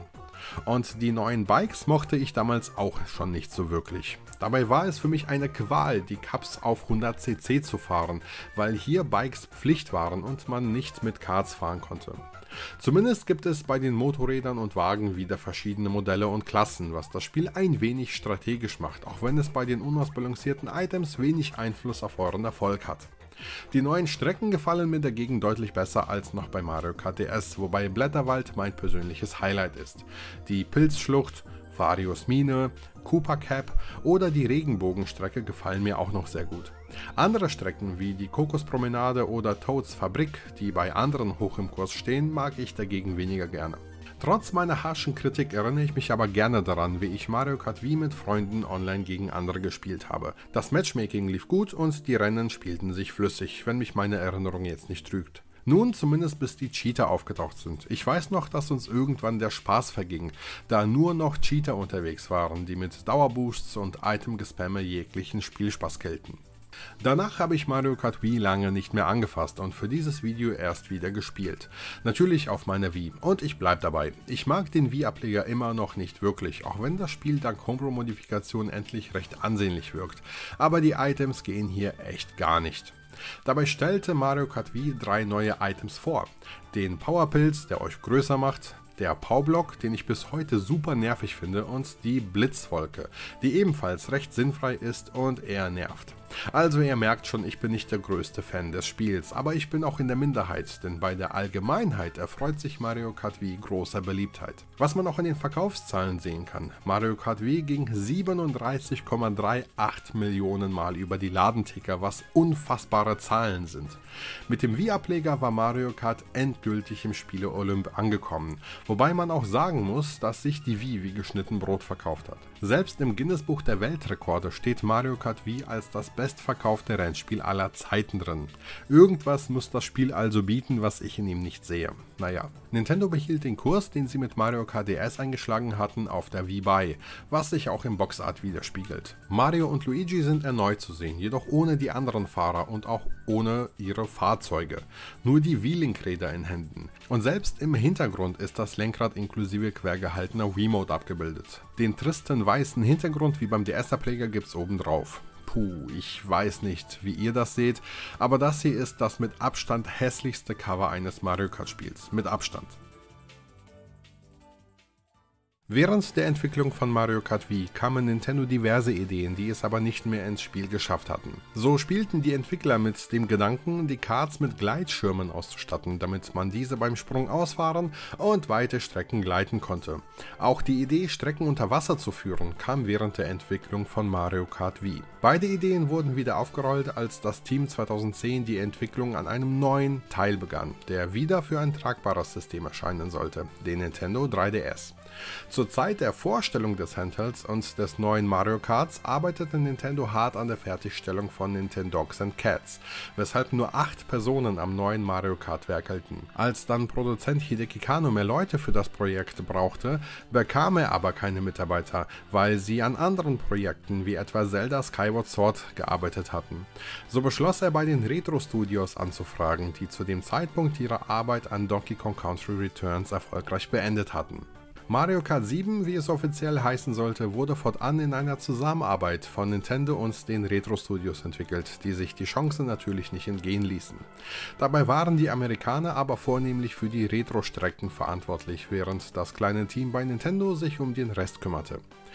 Und die neuen Bikes mochte ich damals auch schon nicht so wirklich. Dabei war es für mich eine Qual, die Cups auf 100 cc zu fahren, weil hier Bikes Pflicht waren und man nicht mit Karts fahren konnte. Zumindest gibt es bei den Motorrädern und Wagen wieder verschiedene Modelle und Klassen, was das Spiel ein wenig strategisch macht, auch wenn es bei den unausbalancierten Items wenig Einfluss auf euren Erfolg hat. Die neuen Strecken gefallen mir dagegen deutlich besser als noch bei Mario Kart DS, wobei Blätterwald mein persönliches Highlight ist. Die Pilzschlucht, Varios Mine, Koopa Cap oder die Regenbogenstrecke gefallen mir auch noch sehr gut. Andere Strecken wie die Kokospromenade oder Toads Fabrik, die bei anderen hoch im Kurs stehen, mag ich dagegen weniger gerne. Trotz meiner harschen Kritik erinnere ich mich aber gerne daran, wie ich Mario Kart Wii mit Freunden online gegen andere gespielt habe. Das Matchmaking lief gut und die Rennen spielten sich flüssig, wenn mich meine Erinnerung jetzt nicht trügt. Nun zumindest bis die Cheater aufgetaucht sind. Ich weiß noch, dass uns irgendwann der Spaß verging, da nur noch Cheater unterwegs waren, die mit Dauerboosts und Item-Gespamme jeglichen Spielspaß killten. Danach habe ich Mario Kart Wii lange nicht mehr angefasst und für dieses Video erst wieder gespielt. Natürlich auf meiner Wii und ich bleibe dabei. Ich mag den Wii-Ableger immer noch nicht wirklich, auch wenn das Spiel dank Homebrew-Modifikationen endlich recht ansehnlich wirkt. Aber die Items gehen hier echt gar nicht. Dabei stellte Mario Kart Wii 3 neue Items vor. Den Powerpilz, der euch größer macht, der Powerblock, den ich bis heute super nervig finde, und die Blitzwolke, die ebenfalls recht sinnfrei ist und eher nervt. Also ihr merkt schon, ich bin nicht der größte Fan des Spiels, aber ich bin auch in der Minderheit, denn bei der Allgemeinheit erfreut sich Mario Kart Wii großer Beliebtheit. Was man auch in den Verkaufszahlen sehen kann, Mario Kart Wii ging 37,38 Millionen Mal über die Ladenticker, was unfassbare Zahlen sind. Mit dem Wii-Ableger war Mario Kart endgültig im Spiele-Olymp angekommen, wobei man auch sagen muss, dass sich die Wii wie geschnitten Brot verkauft hat. Selbst im Guinness-Buch der Weltrekorde steht Mario Kart Wii als das bestverkaufte Rennspiel aller Zeiten drin. Irgendwas muss das Spiel also bieten, was ich in ihm nicht sehe. Naja, Nintendo behielt den Kurs, den sie mit Mario Kart DS eingeschlagen hatten, auf der Wii bei, was sich auch im Boxart widerspiegelt. Mario und Luigi sind erneut zu sehen, jedoch ohne die anderen Fahrer und auch ohne ihre Fahrzeuge. Nur die Wii-Link-Räder in Händen. Und selbst im Hintergrund ist das Lenkrad inklusive quer gehaltener Wiimote abgebildet. Den tristen weißen Hintergrund wie beim DS-Ableger gibt's oben drauf. Puh, ich weiß nicht, wie ihr das seht, aber das hier ist das mit Abstand hässlichste Cover eines Mario Kart Spiels. Mit Abstand. Während der Entwicklung von Mario Kart Wii kamen Nintendo diverse Ideen, die es aber nicht mehr ins Spiel geschafft hatten. So spielten die Entwickler mit dem Gedanken, die Karts mit Gleitschirmen auszustatten, damit man diese beim Sprung ausfahren und weite Strecken gleiten konnte. Auch die Idee, Strecken unter Wasser zu führen, kam während der Entwicklung von Mario Kart Wii. Beide Ideen wurden wieder aufgerollt, als das Team 2010 die Entwicklung an einem neuen Teil begann, der wieder für ein tragbares System erscheinen sollte, den Nintendo 3DS. Zur Zeit der Vorstellung des Handhelds und des neuen Mario Karts arbeitete Nintendo hart an der Fertigstellung von Nintendogs and Cats, weshalb nur 8 Personen am neuen Mario Kart werkelten. Als dann Produzent Hideki Kano mehr Leute für das Projekt brauchte, bekam er aber keine Mitarbeiter, weil sie an anderen Projekten wie etwa Zelda Skyward Sword gearbeitet hatten. So beschloss er bei den Retro Studios anzufragen, die zu dem Zeitpunkt ihre Arbeit an Donkey Kong Country Returns erfolgreich beendet hatten. Mario Kart 7, wie es offiziell heißen sollte, wurde fortan in einer Zusammenarbeit von Nintendo und den Retro Studios entwickelt, die sich die Chance natürlich nicht entgehen ließen. Dabei waren die Amerikaner aber vornehmlich für die Retro-Strecken verantwortlich, während das kleine Team bei Nintendo sich um den Rest kümmerte.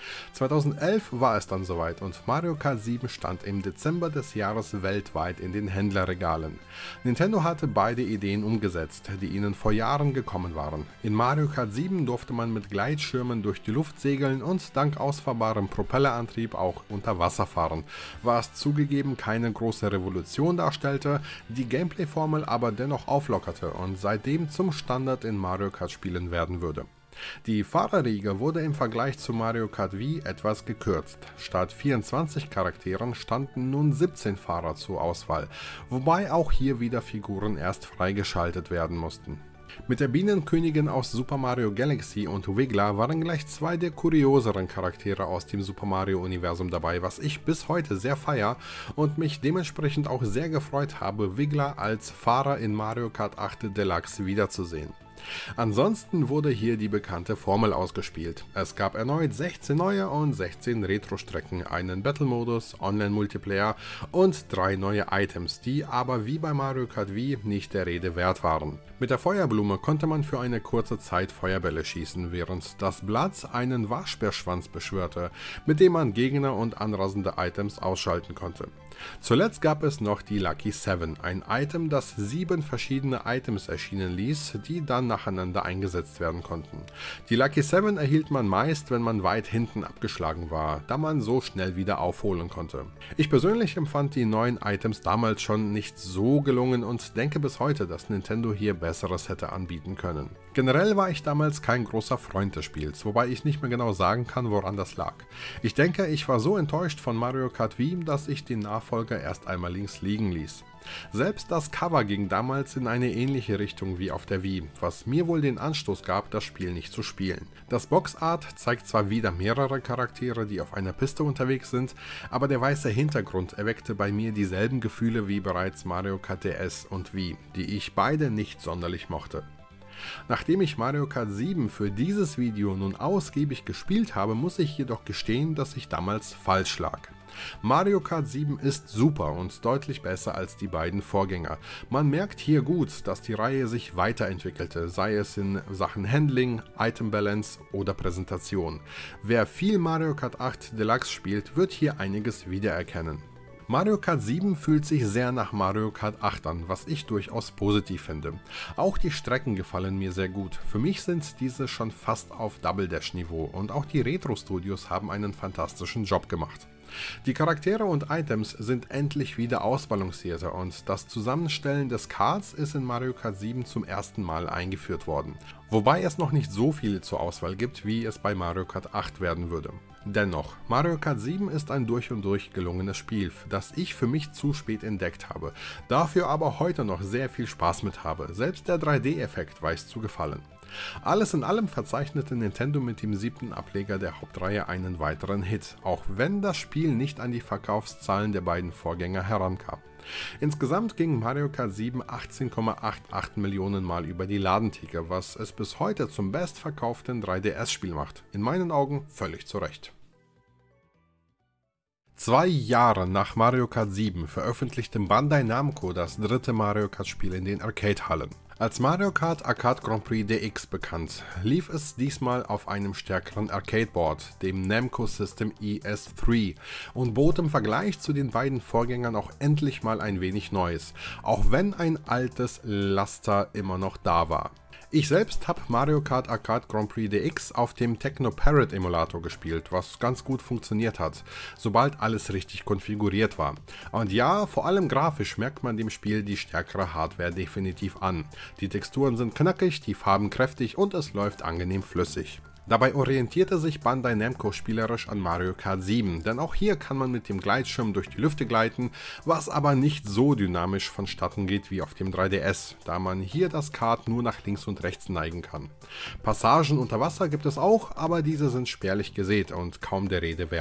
2011 war es dann soweit und Mario Kart 7 stand im Dezember des Jahres weltweit in den Händlerregalen. Nintendo hatte beide Ideen umgesetzt, die ihnen vor Jahren gekommen waren. In Mario Kart 7 durfte man mit Gleitschirmen durch die Luft segeln und dank ausfahrbarem Propellerantrieb auch unter Wasser fahren, was zugegeben keine große Revolution darstellte, die Gameplay-Formel aber dennoch auflockerte und seitdem zum Standard in Mario Kart Spielen werden würde. Die Fahrerriege wurde im Vergleich zu Mario Kart Wii etwas gekürzt. Statt 24 Charakteren standen nun 17 Fahrer zur Auswahl, wobei auch hier wieder Figuren erst freigeschaltet werden mussten. Mit der Bienenkönigin aus Super Mario Galaxy und Wiggler waren gleich zwei der kurioseren Charaktere aus dem Super Mario Universum dabei, was ich bis heute sehr feier und mich dementsprechend auch sehr gefreut habe, Wiggler als Fahrer in Mario Kart 8 Deluxe wiederzusehen. Ansonsten wurde hier die bekannte Formel ausgespielt. Es gab erneut 16 neue und 16 Retro-Strecken, einen Battle-Modus, Online-Multiplayer und 3 neue Items, die aber wie bei Mario Kart Wii nicht der Rede wert waren. Mit der Feuerblume konnte man für eine kurze Zeit Feuerbälle schießen, während das Blatt einen Waschbärschwanz beschwörte, mit dem man Gegner und anrasende Items ausschalten konnte. Zuletzt gab es noch die Lucky 7, ein Item, das 7 verschiedene Items erschienen ließ, die dann nacheinander eingesetzt werden konnten. Die Lucky 7 erhielt man meist, wenn man weit hinten abgeschlagen war, da man so schnell wieder aufholen konnte. Ich persönlich empfand die neuen Items damals schon nicht so gelungen und denke bis heute, dass Nintendo hier Besseres hätte anbieten können. Generell war ich damals kein großer Freund des Spiels, wobei ich nicht mehr genau sagen kann, woran das lag. Ich denke, ich war so enttäuscht von Mario Kart Wii, dass ich den Nachfolger erst einmal links liegen ließ. Selbst das Cover ging damals in eine ähnliche Richtung wie auf der Wii, was mir wohl den Anstoß gab, das Spiel nicht zu spielen. Das Boxart zeigt zwar wieder mehrere Charaktere, die auf einer Piste unterwegs sind, aber der weiße Hintergrund erweckte bei mir dieselben Gefühle wie bereits Mario Kart DS und Wii, die ich beide nicht sonderlich mochte. Nachdem ich Mario Kart 7 für dieses Video nun ausgiebig gespielt habe, muss ich jedoch gestehen, dass ich damals falsch lag. Mario Kart 7 ist super und deutlich besser als die beiden Vorgänger. Man merkt hier gut, dass die Reihe sich weiterentwickelte, sei es in Sachen Handling, Item Balance oder Präsentation. Wer viel Mario Kart 8 Deluxe spielt, wird hier einiges wiedererkennen. Mario Kart 7 fühlt sich sehr nach Mario Kart 8 an, was ich durchaus positiv finde. Auch die Strecken gefallen mir sehr gut. Für mich sind diese schon fast auf Double Dash Niveau und auch die Retro Studios haben einen fantastischen Job gemacht. Die Charaktere und Items sind endlich wieder ausbalancierter und das Zusammenstellen des Karts ist in Mario Kart 7 zum ersten Mal eingeführt worden. Wobei es noch nicht so viel zur Auswahl gibt, wie es bei Mario Kart 8 werden würde. Dennoch, Mario Kart 7 ist ein durch und durch gelungenes Spiel, das ich für mich zu spät entdeckt habe, dafür aber heute noch sehr viel Spaß mit habe. Selbst der 3D-Effekt weiß zu gefallen. Alles in allem verzeichnete Nintendo mit dem 7. Ableger der Hauptreihe einen weiteren Hit, auch wenn das Spiel nicht an die Verkaufszahlen der beiden Vorgänger herankam. Insgesamt ging Mario Kart 7 18,88 Millionen Mal über die Ladentheke, was es bis heute zum bestverkauften 3DS-Spiel macht. In meinen Augen völlig zu Recht. 2 Jahre nach Mario Kart 7 veröffentlichte Bandai Namco das dritte Mario Kart Spiel in den Arcade-Hallen. Als Mario Kart Arcade Grand Prix DX bekannt, lief es diesmal auf einem stärkeren Arcade-Board, dem Namco System ES3, und bot im Vergleich zu den beiden Vorgängern auch endlich mal ein wenig Neues, auch wenn ein altes Laster immer noch da war. Ich selbst habe Mario Kart Arcade Grand Prix DX auf dem Technoparrot Emulator gespielt, was ganz gut funktioniert hat, sobald alles richtig konfiguriert war. Und ja, vor allem grafisch merkt man dem Spiel die stärkere Hardware definitiv an. Die Texturen sind knackig, die Farben kräftig und es läuft angenehm flüssig. Dabei orientierte sich Bandai Namco spielerisch an Mario Kart 7, denn auch hier kann man mit dem Gleitschirm durch die Lüfte gleiten, was aber nicht so dynamisch vonstatten geht wie auf dem 3DS, da man hier das Kart nur nach links und rechts neigen kann. Passagen unter Wasser gibt es auch, aber diese sind spärlich gesät und kaum der Rede wert.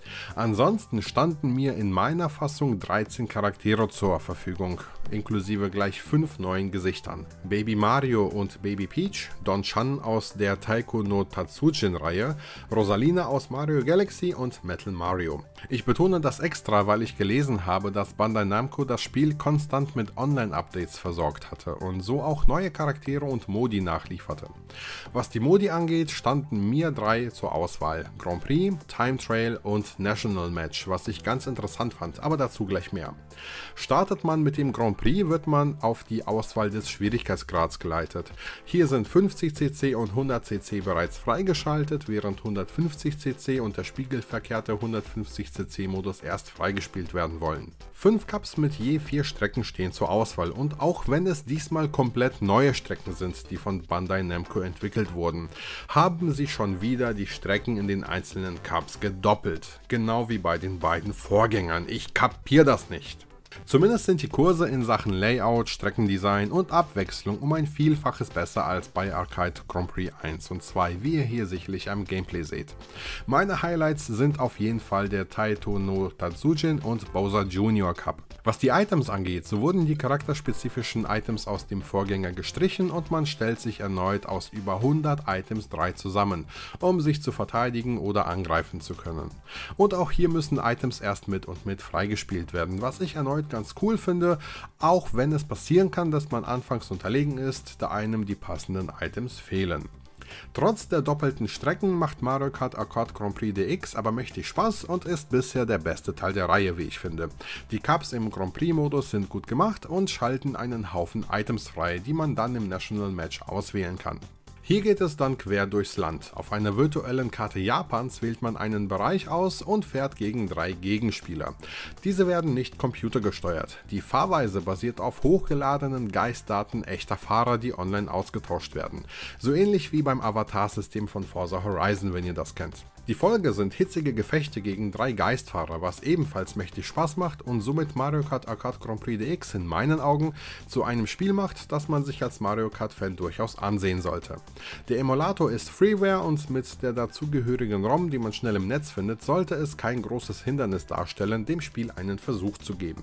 Ansonsten standen mir in meiner Fassung 13 Charaktere zur Verfügung, inklusive gleich 5 neuen Gesichtern. Baby Mario und Baby Peach, Don Chan aus der Taiko no Tatsujin-Reihe, Rosalina aus Mario Galaxy und Metal Mario. Ich betone das extra, weil ich gelesen habe, dass Bandai Namco das Spiel konstant mit Online-Updates versorgt hatte und so auch neue Charaktere und Modi nachlieferte. Was die Modi angeht, standen mir 3 zur Auswahl: Grand Prix, Time Trial und National Match, was ich ganz interessant fand, aber dazu gleich mehr. Startet man mit dem Grand Prix, wird man auf die Auswahl des Schwierigkeitsgrads geleitet. Hier sind 50cc und 100cc bereits freigeschaltet, während 150cc und der spiegelverkehrte 150cc Modus erst freigespielt werden wollen. 5 Cups mit je 4 Strecken stehen zur Auswahl, und auch wenn es diesmal komplett neue Strecken sind, die von Bandai Namco entwickelt wurden, haben sie schon wieder die Strecken in den einzelnen Cups gedoppelt, genau wie bei den beiden Vorgängern. Ich kapier das nicht. Zumindest sind die Kurse in Sachen Layout, Streckendesign und Abwechslung um ein Vielfaches besser als bei Arcade Grand Prix 1 und 2, wie ihr hier sicherlich am Gameplay seht. Meine Highlights sind auf jeden Fall der Taito no Tatsujin und Bowser Jr. Cup. Was die Items angeht, so wurden die charakterspezifischen Items aus dem Vorgänger gestrichen und man stellt sich erneut aus über 100 Items 3 zusammen, um sich zu verteidigen oder angreifen zu können. Und auch hier müssen Items erst mit und mit freigespielt werden, was ich erneut ganz cool finde, auch wenn es passieren kann, dass man anfangs unterlegen ist, da einem die passenden Items fehlen. Trotz der doppelten Strecken macht Mario Kart Arcade Grand Prix DX aber mächtig Spaß und ist bisher der beste Teil der Reihe, wie ich finde. Die Cups im Grand Prix Modus sind gut gemacht und schalten einen Haufen Items frei, die man dann im National Match auswählen kann. Hier geht es dann quer durchs Land. Auf einer virtuellen Karte Japans wählt man einen Bereich aus und fährt gegen 3 Gegenspieler. Diese werden nicht computergesteuert. Die Fahrweise basiert auf hochgeladenen Geistdaten echter Fahrer, die online ausgetauscht werden. So ähnlich wie beim Avatar-System von Forza Horizon, wenn ihr das kennt. Die Folge sind hitzige Gefechte gegen 3 Geistfahrer, was ebenfalls mächtig Spaß macht und somit Mario Kart Arcade Grand Prix DX in meinen Augen zu einem Spiel macht, das man sich als Mario Kart-Fan durchaus ansehen sollte. Der Emulator ist Freeware und mit der dazugehörigen ROM, die man schnell im Netz findet, sollte es kein großes Hindernis darstellen, dem Spiel einen Versuch zu geben.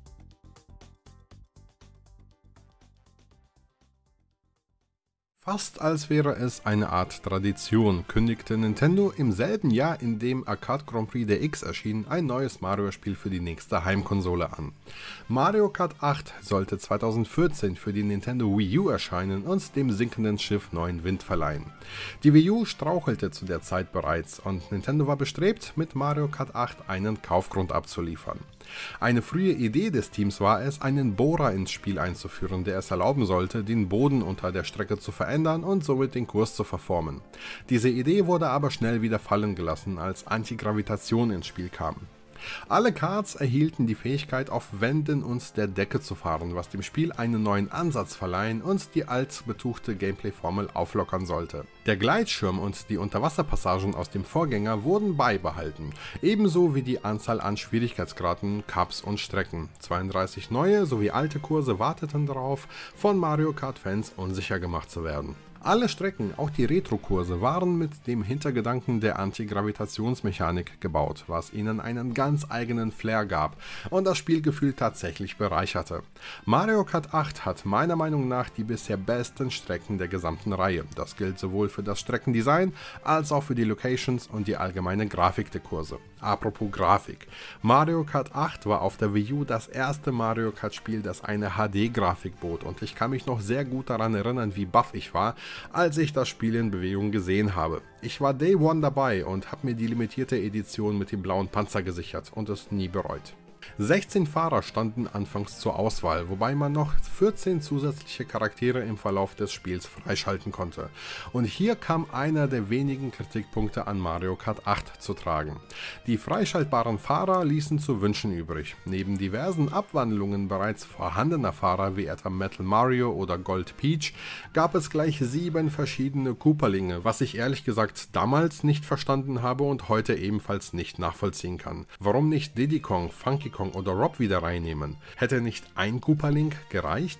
Fast als wäre es eine Art Tradition, kündigte Nintendo im selben Jahr, in dem Arcade Grand Prix DX erschien, ein neues Mario-Spiel für die nächste Heimkonsole an. Mario Kart 8 sollte 2014 für die Nintendo Wii U erscheinen und dem sinkenden Schiff neuen Wind verleihen. Die Wii U strauchelte zu der Zeit bereits und Nintendo war bestrebt, mit Mario Kart 8 einen Kaufgrund abzuliefern. Eine frühe Idee des Teams war es, einen Bohrer ins Spiel einzuführen, der es erlauben sollte, den Boden unter der Strecke zu verändern und somit den Kurs zu verformen. Diese Idee wurde aber schnell wieder fallen gelassen, als Antigravitation ins Spiel kam. Alle Karts erhielten die Fähigkeit, auf Wänden und der Decke zu fahren, was dem Spiel einen neuen Ansatz verleihen und die altbetuchte Gameplay-Formel auflockern sollte. Der Gleitschirm und die Unterwasserpassagen aus dem Vorgänger wurden beibehalten, ebenso wie die Anzahl an Schwierigkeitsgraden, Cups und Strecken. 32 neue sowie alte Kurse warteten darauf, von Mario Kart-Fans unsicher gemacht zu werden. Alle Strecken, auch die Retro-Kurse, waren mit dem Hintergedanken der Antigravitationsmechanik gebaut, was ihnen einen ganz eigenen Flair gab und das Spielgefühl tatsächlich bereicherte. Mario Kart 8 hat meiner Meinung nach die bisher besten Strecken der gesamten Reihe. Das gilt sowohl für das Streckendesign als auch für die Locations und die allgemeine Grafik der Kurse. Apropos Grafik. Mario Kart 8 war auf der Wii U das erste Mario Kart Spiel, das eine HD-Grafik bot, und ich kann mich noch sehr gut daran erinnern, wie baff ich war, als ich das Spiel in Bewegung gesehen habe. Ich war Day One dabei und habe mir die limitierte Edition mit dem blauen Panzer gesichert und es nie bereut. 16 Fahrer standen anfangs zur Auswahl, wobei man noch 14 zusätzliche Charaktere im Verlauf des Spiels freischalten konnte. Und hier kam einer der wenigen Kritikpunkte an Mario Kart 8 zu tragen. Die freischaltbaren Fahrer ließen zu wünschen übrig. Neben diversen Abwandlungen bereits vorhandener Fahrer wie etwa Metal Mario oder Gold Peach gab es gleich 7 verschiedene Koopalinge, was ich ehrlich gesagt damals nicht verstanden habe und heute ebenfalls nicht nachvollziehen kann. Warum nicht Diddy Kong, Funky Kong oder Rob wieder reinnehmen? Hätte nicht ein Koopa Link gereicht?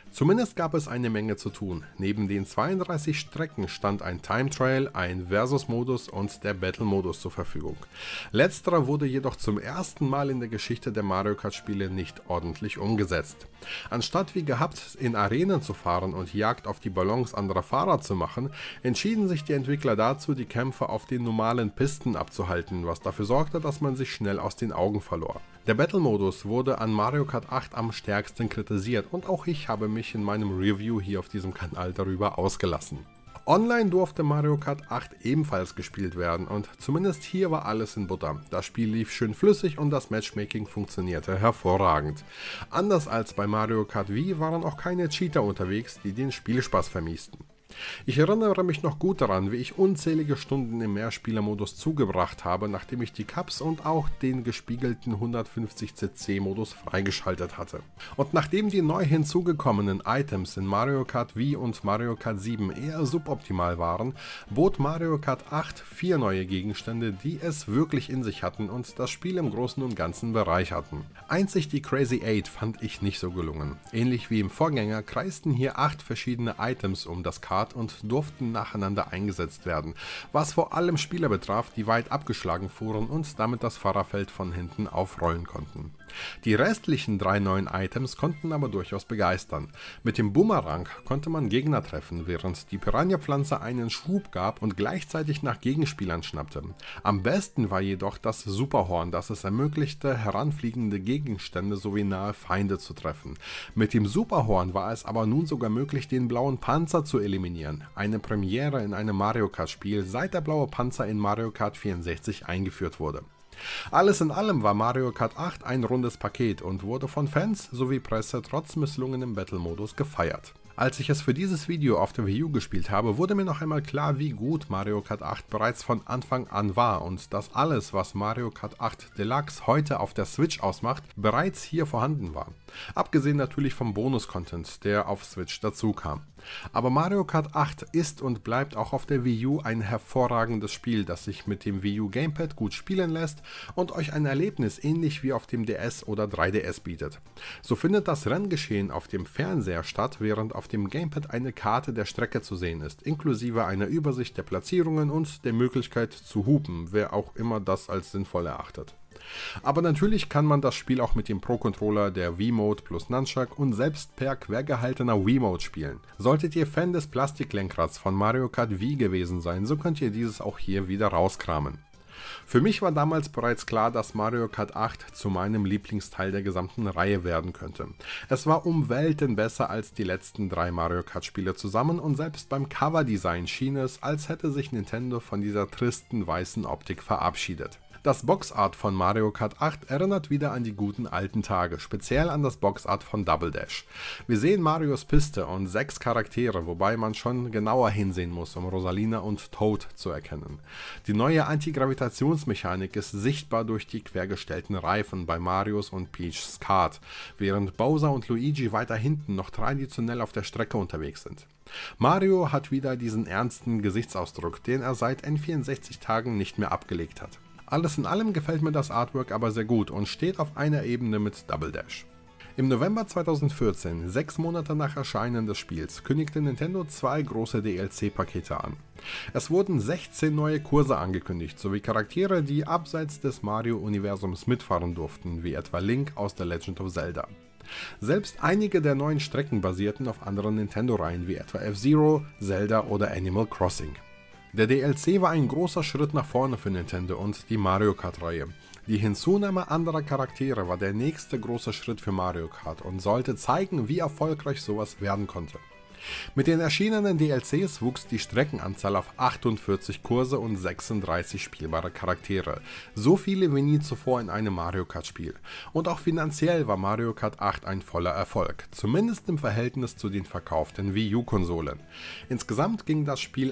Zumindest gab es eine Menge zu tun. Neben den 32 Strecken stand ein Time Trial, ein Versus-Modus und der Battle-Modus zur Verfügung. Letzterer wurde jedoch zum ersten Mal in der Geschichte der Mario Kart Spiele nicht ordentlich umgesetzt. Anstatt wie gehabt in Arenen zu fahren und Jagd auf die Ballons anderer Fahrer zu machen, entschieden sich die Entwickler dazu, die Kämpfe auf den normalen Pisten abzuhalten, was dafür sorgte, dass man sich schnell aus den Augen verlor. Der Battle-Modus wurde an Mario Kart 8 am stärksten kritisiert und auch ich habe mich in meinem Review hier auf diesem Kanal darüber ausgelassen. Online durfte Mario Kart 8 ebenfalls gespielt werden und zumindest hier war alles in Butter. Das Spiel lief schön flüssig und das Matchmaking funktionierte hervorragend. Anders als bei Mario Kart Wii waren auch keine Cheater unterwegs, die den Spielspaß vermiesten. Ich erinnere mich noch gut daran, wie ich unzählige Stunden im Mehrspielermodus zugebracht habe, nachdem ich die Cups und auch den gespiegelten 150cc-Modus freigeschaltet hatte. Und nachdem die neu hinzugekommenen Items in Mario Kart Wii und Mario Kart 7 eher suboptimal waren, bot Mario Kart 8 4 neue Gegenstände, die es wirklich in sich hatten und das Spiel im Großen und Ganzen bereicherten. Einzig die Crazy 8 fand ich nicht so gelungen. Ähnlich wie im Vorgänger kreisten hier 8 verschiedene Items um das Kart und durften nacheinander eingesetzt werden, was vor allem Spieler betraf, die weit abgeschlagen fuhren und damit das Fahrerfeld von hinten aufrollen konnten. Die restlichen 3 neuen Items konnten aber durchaus begeistern. Mit dem Boomerang konnte man Gegner treffen, während die Piranha-Pflanze einen Schub gab und gleichzeitig nach Gegenspielern schnappte. Am besten war jedoch das Superhorn, das es ermöglichte, heranfliegende Gegenstände sowie nahe Feinde zu treffen. Mit dem Superhorn war es aber nun sogar möglich, den blauen Panzer zu eliminieren. Eine Premiere in einem Mario Kart Spiel, seit der blaue Panzer in Mario Kart 64 eingeführt wurde. Alles in allem war Mario Kart 8 ein rundes Paket und wurde von Fans sowie Presse trotz misslungenem Battle-Modus gefeiert. Als ich es für dieses Video auf der Wii U gespielt habe, wurde mir noch einmal klar, wie gut Mario Kart 8 bereits von Anfang an war und dass alles, was Mario Kart 8 Deluxe heute auf der Switch ausmacht, bereits hier vorhanden war. Abgesehen natürlich vom Bonus-Content, der auf Switch dazu kam. Aber Mario Kart 8 ist und bleibt auch auf der Wii U ein hervorragendes Spiel, das sich mit dem Wii U Gamepad gut spielen lässt und euch ein Erlebnis ähnlich wie auf dem DS oder 3DS bietet. So findet das Renngeschehen auf dem Fernseher statt, während auf dem Gamepad eine Karte der Strecke zu sehen ist, inklusive einer Übersicht der Platzierungen und der Möglichkeit zu hupen, wer auch immer das als sinnvoll erachtet. Aber natürlich kann man das Spiel auch mit dem Pro-Controller der Wiimote plus Nunchuck und selbst per quergehaltener Wiimote spielen. Solltet ihr Fan des Plastiklenkrads von Mario Kart Wii gewesen sein, so könnt ihr dieses auch hier wieder rauskramen. Für mich war damals bereits klar, dass Mario Kart 8 zu meinem Lieblingsteil der gesamten Reihe werden könnte. Es war um Welten besser als die letzten 3 Mario Kart Spiele zusammen und selbst beim Coverdesign schien es, als hätte sich Nintendo von dieser tristen weißen Optik verabschiedet. Das Boxart von Mario Kart 8 erinnert wieder an die guten alten Tage, speziell an das Boxart von Double Dash. Wir sehen Marios Piste und 6 Charaktere, wobei man schon genauer hinsehen muss, um Rosalina und Toad zu erkennen. Die neue Antigravitationsmechanik ist sichtbar durch die quergestellten Reifen bei Marios und Peach's Kart, während Bowser und Luigi weiter hinten noch traditionell auf der Strecke unterwegs sind. Mario hat wieder diesen ernsten Gesichtsausdruck, den er seit N64-Tagen nicht mehr abgelegt hat. Alles in allem gefällt mir das Artwork aber sehr gut und steht auf einer Ebene mit Double Dash. Im November 2014, 6 Monate nach Erscheinen des Spiels, kündigte Nintendo 2 große DLC-Pakete an. Es wurden 16 neue Kurse angekündigt, sowie Charaktere, die abseits des Mario-Universums mitfahren durften, wie etwa Link aus The Legend of Zelda. Selbst einige der neuen Strecken basierten auf anderen Nintendo-Reihen, wie etwa F-Zero, Zelda oder Animal Crossing. Der DLC war ein großer Schritt nach vorne für Nintendo und die Mario Kart-Reihe. Die Hinzunahme anderer Charaktere war der nächste große Schritt für Mario Kart und sollte zeigen, wie erfolgreich sowas werden konnte. Mit den erschienenen DLCs wuchs die Streckenanzahl auf 48 Kurse und 36 spielbare Charaktere, so viele wie nie zuvor in einem Mario Kart Spiel. Und auch finanziell war Mario Kart 8 ein voller Erfolg, zumindest im Verhältnis zu den verkauften Wii U-Konsolen. Insgesamt ging das Spiel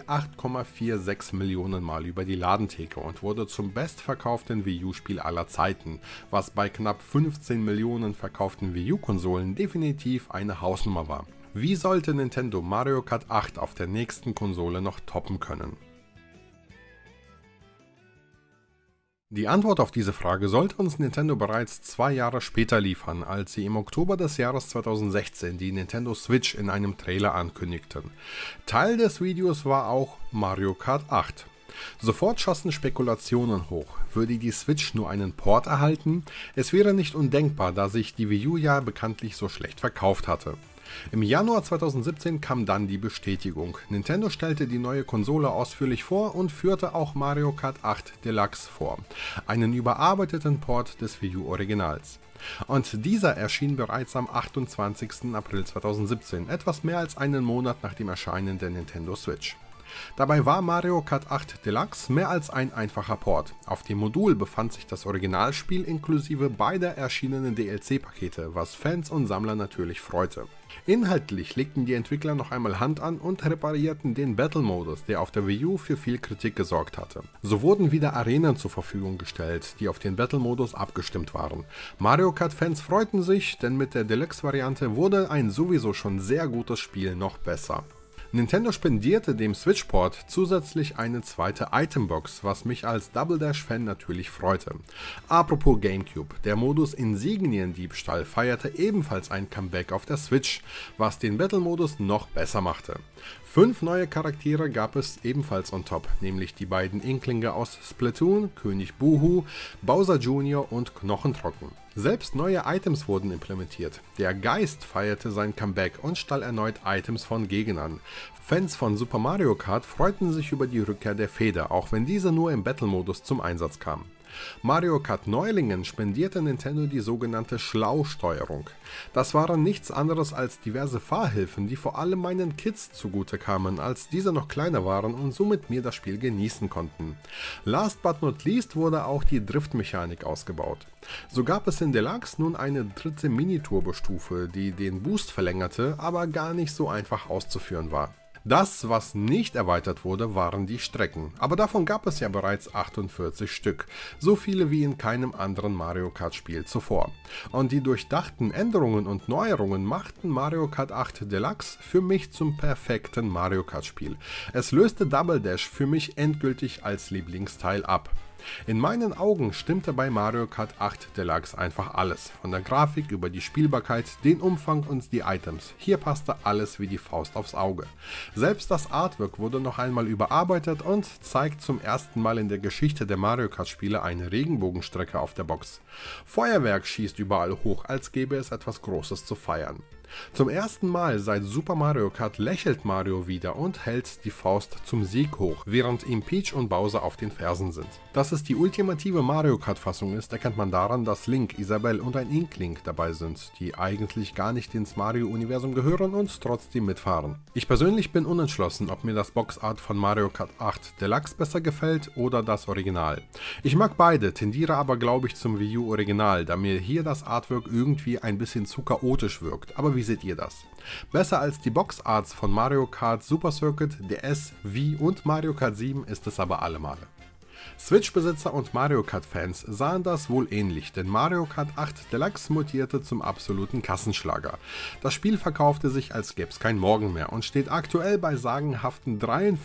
8,46 Millionen Mal über die Ladentheke und wurde zum bestverkauften Wii U-Spiel aller Zeiten, was bei knapp 15 Millionen verkauften Wii U-Konsolen definitiv eine Hausnummer war. Wie sollte Nintendo Mario Kart 8 auf der nächsten Konsole noch toppen können? Die Antwort auf diese Frage sollte uns Nintendo bereits 2 Jahre später liefern, als sie im Oktober des Jahres 2016 die Nintendo Switch in einem Trailer ankündigten. Teil des Videos war auch Mario Kart 8. Sofort schossen Spekulationen hoch. Würde die Switch nur einen Port erhalten? Es wäre nicht undenkbar, da sich die Wii U ja bekanntlich so schlecht verkauft hatte. Im Januar 2017 kam dann die Bestätigung. Nintendo stellte die neue Konsole ausführlich vor und führte auch Mario Kart 8 Deluxe vor, einen überarbeiteten Port des Wii U Originals. Und dieser erschien bereits am 28. April 2017, etwas mehr als einen Monat nach dem Erscheinen der Nintendo Switch. Dabei war Mario Kart 8 Deluxe mehr als ein einfacher Port. Auf dem Modul befand sich das Originalspiel inklusive beider erschienenen DLC-Pakete, was Fans und Sammler natürlich freute. Inhaltlich legten die Entwickler noch einmal Hand an und reparierten den Battle-Modus, der auf der Wii U für viel Kritik gesorgt hatte. So wurden wieder Arenen zur Verfügung gestellt, die auf den Battle-Modus abgestimmt waren. Mario Kart-Fans freuten sich, denn mit der Deluxe-Variante wurde ein sowieso schon sehr gutes Spiel noch besser. Nintendo spendierte dem Switch-Port zusätzlich eine zweite Itembox, was mich als Double Dash-Fan natürlich freute. Apropos GameCube, der Modus Insigniendiebstahl feierte ebenfalls ein Comeback auf der Switch, was den Battle-Modus noch besser machte. 5 neue Charaktere gab es ebenfalls on top, nämlich die beiden Inklinge aus Splatoon, König Boo-Hoo, Bowser Jr. und Knochentrocken. Selbst neue Items wurden implementiert. Der Geist feierte sein Comeback und stahl erneut Items von Gegnern. Fans von Super Mario Kart freuten sich über die Rückkehr der Feder, auch wenn diese nur im Battle-Modus zum Einsatz kam. Mario Kart Neulingen spendierte Nintendo die sogenannte Schlausteuerung. Das waren nichts anderes als diverse Fahrhilfen, die vor allem meinen Kids zugute kamen, als diese noch kleiner waren und somit mir das Spiel genießen konnten. Last but not least wurde auch die Driftmechanik ausgebaut. So gab es in Deluxe nun eine dritte Mini-Turbo-Stufe, die den Boost verlängerte, aber gar nicht so einfach auszuführen war. Das, was nicht erweitert wurde, waren die Strecken, aber davon gab es ja bereits 48 Stück, so viele wie in keinem anderen Mario Kart Spiel zuvor. Und die durchdachten Änderungen und Neuerungen machten Mario Kart 8 Deluxe für mich zum perfekten Mario Kart Spiel. Es löste Double Dash für mich endgültig als Lieblingsteil ab. In meinen Augen stimmte bei Mario Kart 8 Deluxe einfach alles, von der Grafik über die Spielbarkeit, den Umfang und die Items. Hier passte alles wie die Faust aufs Auge. Selbst das Artwork wurde noch einmal überarbeitet und zeigt zum ersten Mal in der Geschichte der Mario Kart Spiele eine Regenbogenstrecke auf der Box. Feuerwerk schießt überall hoch, als gäbe es etwas Großes zu feiern. Zum ersten Mal seit Super Mario Kart lächelt Mario wieder und hält die Faust zum Sieg hoch, während ihm Peach und Bowser auf den Fersen sind. Dass es die ultimative Mario Kart Fassung ist, erkennt man daran, dass Link, Isabelle und ein Inkling dabei sind, die eigentlich gar nicht ins Mario-Universum gehören und trotzdem mitfahren. Ich persönlich bin unentschlossen, ob mir das Boxart von Mario Kart 8 Deluxe besser gefällt oder das Original. Ich mag beide, tendiere aber glaube ich zum Wii U Original, da mir hier das Artwork irgendwie ein bisschen zu chaotisch wirkt, aber wie seht ihr das? Besser als die Boxarts von Mario Kart Super Circuit, DS, Wii und Mario Kart 7 ist es aber allemal. Switch-Besitzer und Mario Kart-Fans sahen das wohl ähnlich, denn Mario Kart 8 Deluxe mutierte zum absoluten Kassenschlager. Das Spiel verkaufte sich, als gäbe es kein Morgen mehr und steht aktuell bei sagenhaften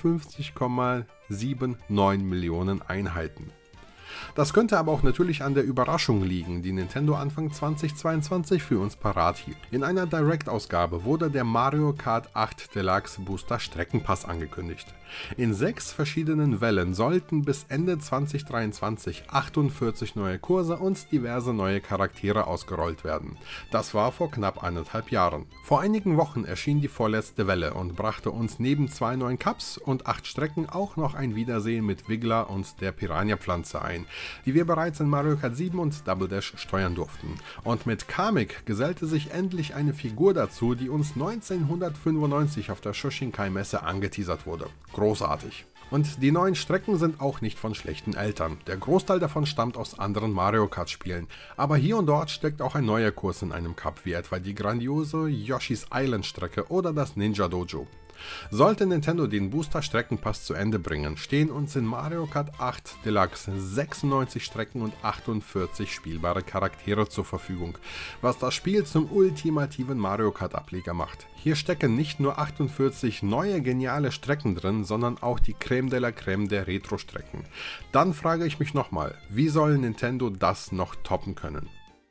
53,79 Millionen Einheiten. Das könnte aber auch natürlich an der Überraschung liegen, die Nintendo Anfang 2022 für uns parat hielt. In einer Direct-Ausgabe wurde der Mario Kart 8 Deluxe Booster Streckenpass angekündigt. In 6 verschiedenen Wellen sollten bis Ende 2023 48 neue Kurse und diverse neue Charaktere ausgerollt werden. Das war vor knapp 1,5 Jahren. Vor einigen Wochen erschien die vorletzte Welle und brachte uns neben 2 neuen Cups und 8 Strecken auch noch ein Wiedersehen mit Wiggler und der Piranha-Pflanze ein, die wir bereits in Mario Kart 7 und Double Dash steuern durften. Und mit Kamek gesellte sich endlich eine Figur dazu, die uns 1995 auf der Shoshinkai-Messe angeteasert wurde. Großartig. Und die neuen Strecken sind auch nicht von schlechten Eltern. Der Großteil davon stammt aus anderen Mario Kart Spielen. Aber hier und dort steckt auch ein neuer Kurs in einem Cup, wie etwa die grandiose Yoshi's Island Strecke oder das Ninja Dojo. Sollte Nintendo den Booster Streckenpass zu Ende bringen, stehen uns in Mario Kart 8 Deluxe 96 Strecken und 48 spielbare Charaktere zur Verfügung, was das Spiel zum ultimativen Mario Kart Ableger macht. Hier stecken nicht nur 48 neue geniale Strecken drin, sondern auch die Creme de la Creme der Retro-Strecken. Dann frage ich mich nochmal, wie soll Nintendo das noch toppen können?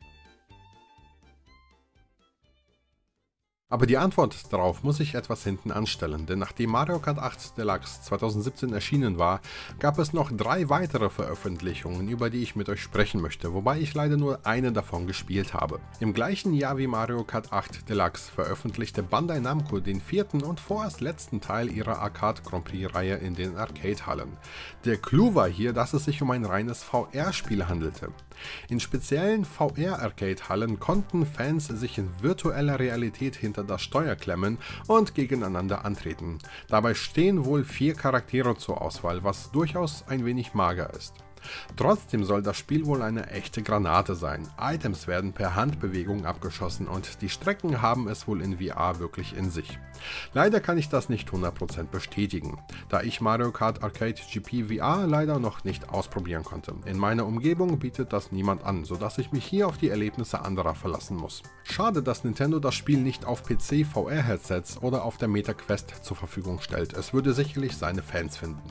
Aber die Antwort darauf muss ich etwas hinten anstellen, denn nachdem Mario Kart 8 Deluxe 2017 erschienen war, gab es noch 3 weitere Veröffentlichungen, über die ich mit euch sprechen möchte, wobei ich leider nur eine davon gespielt habe. Im gleichen Jahr wie Mario Kart 8 Deluxe veröffentlichte Bandai Namco den 4. und vorerst letzten Teil ihrer Arcade Grand Prix-Reihe in den Arcade-Hallen. Der Clou war hier, dass es sich um ein reines VR-Spiel handelte. In speziellen VR-Arcade-Hallen konnten Fans sich in virtueller Realität hinter das Steuer klemmen und gegeneinander antreten. Dabei stehen wohl 4 Charaktere zur Auswahl, was durchaus ein wenig mager ist. Trotzdem soll das Spiel wohl eine echte Granate sein. Items werden per Handbewegung abgeschossen und die Strecken haben es wohl in VR wirklich in sich. Leider kann ich das nicht 100% bestätigen, da ich Mario Kart Arcade GP VR leider noch nicht ausprobieren konnte. In meiner Umgebung bietet das niemand an, sodass ich mich hier auf die Erlebnisse anderer verlassen muss. Schade, dass Nintendo das Spiel nicht auf PC VR-Headsets oder auf der Meta Quest zur Verfügung stellt. Es würde sicherlich seine Fans finden.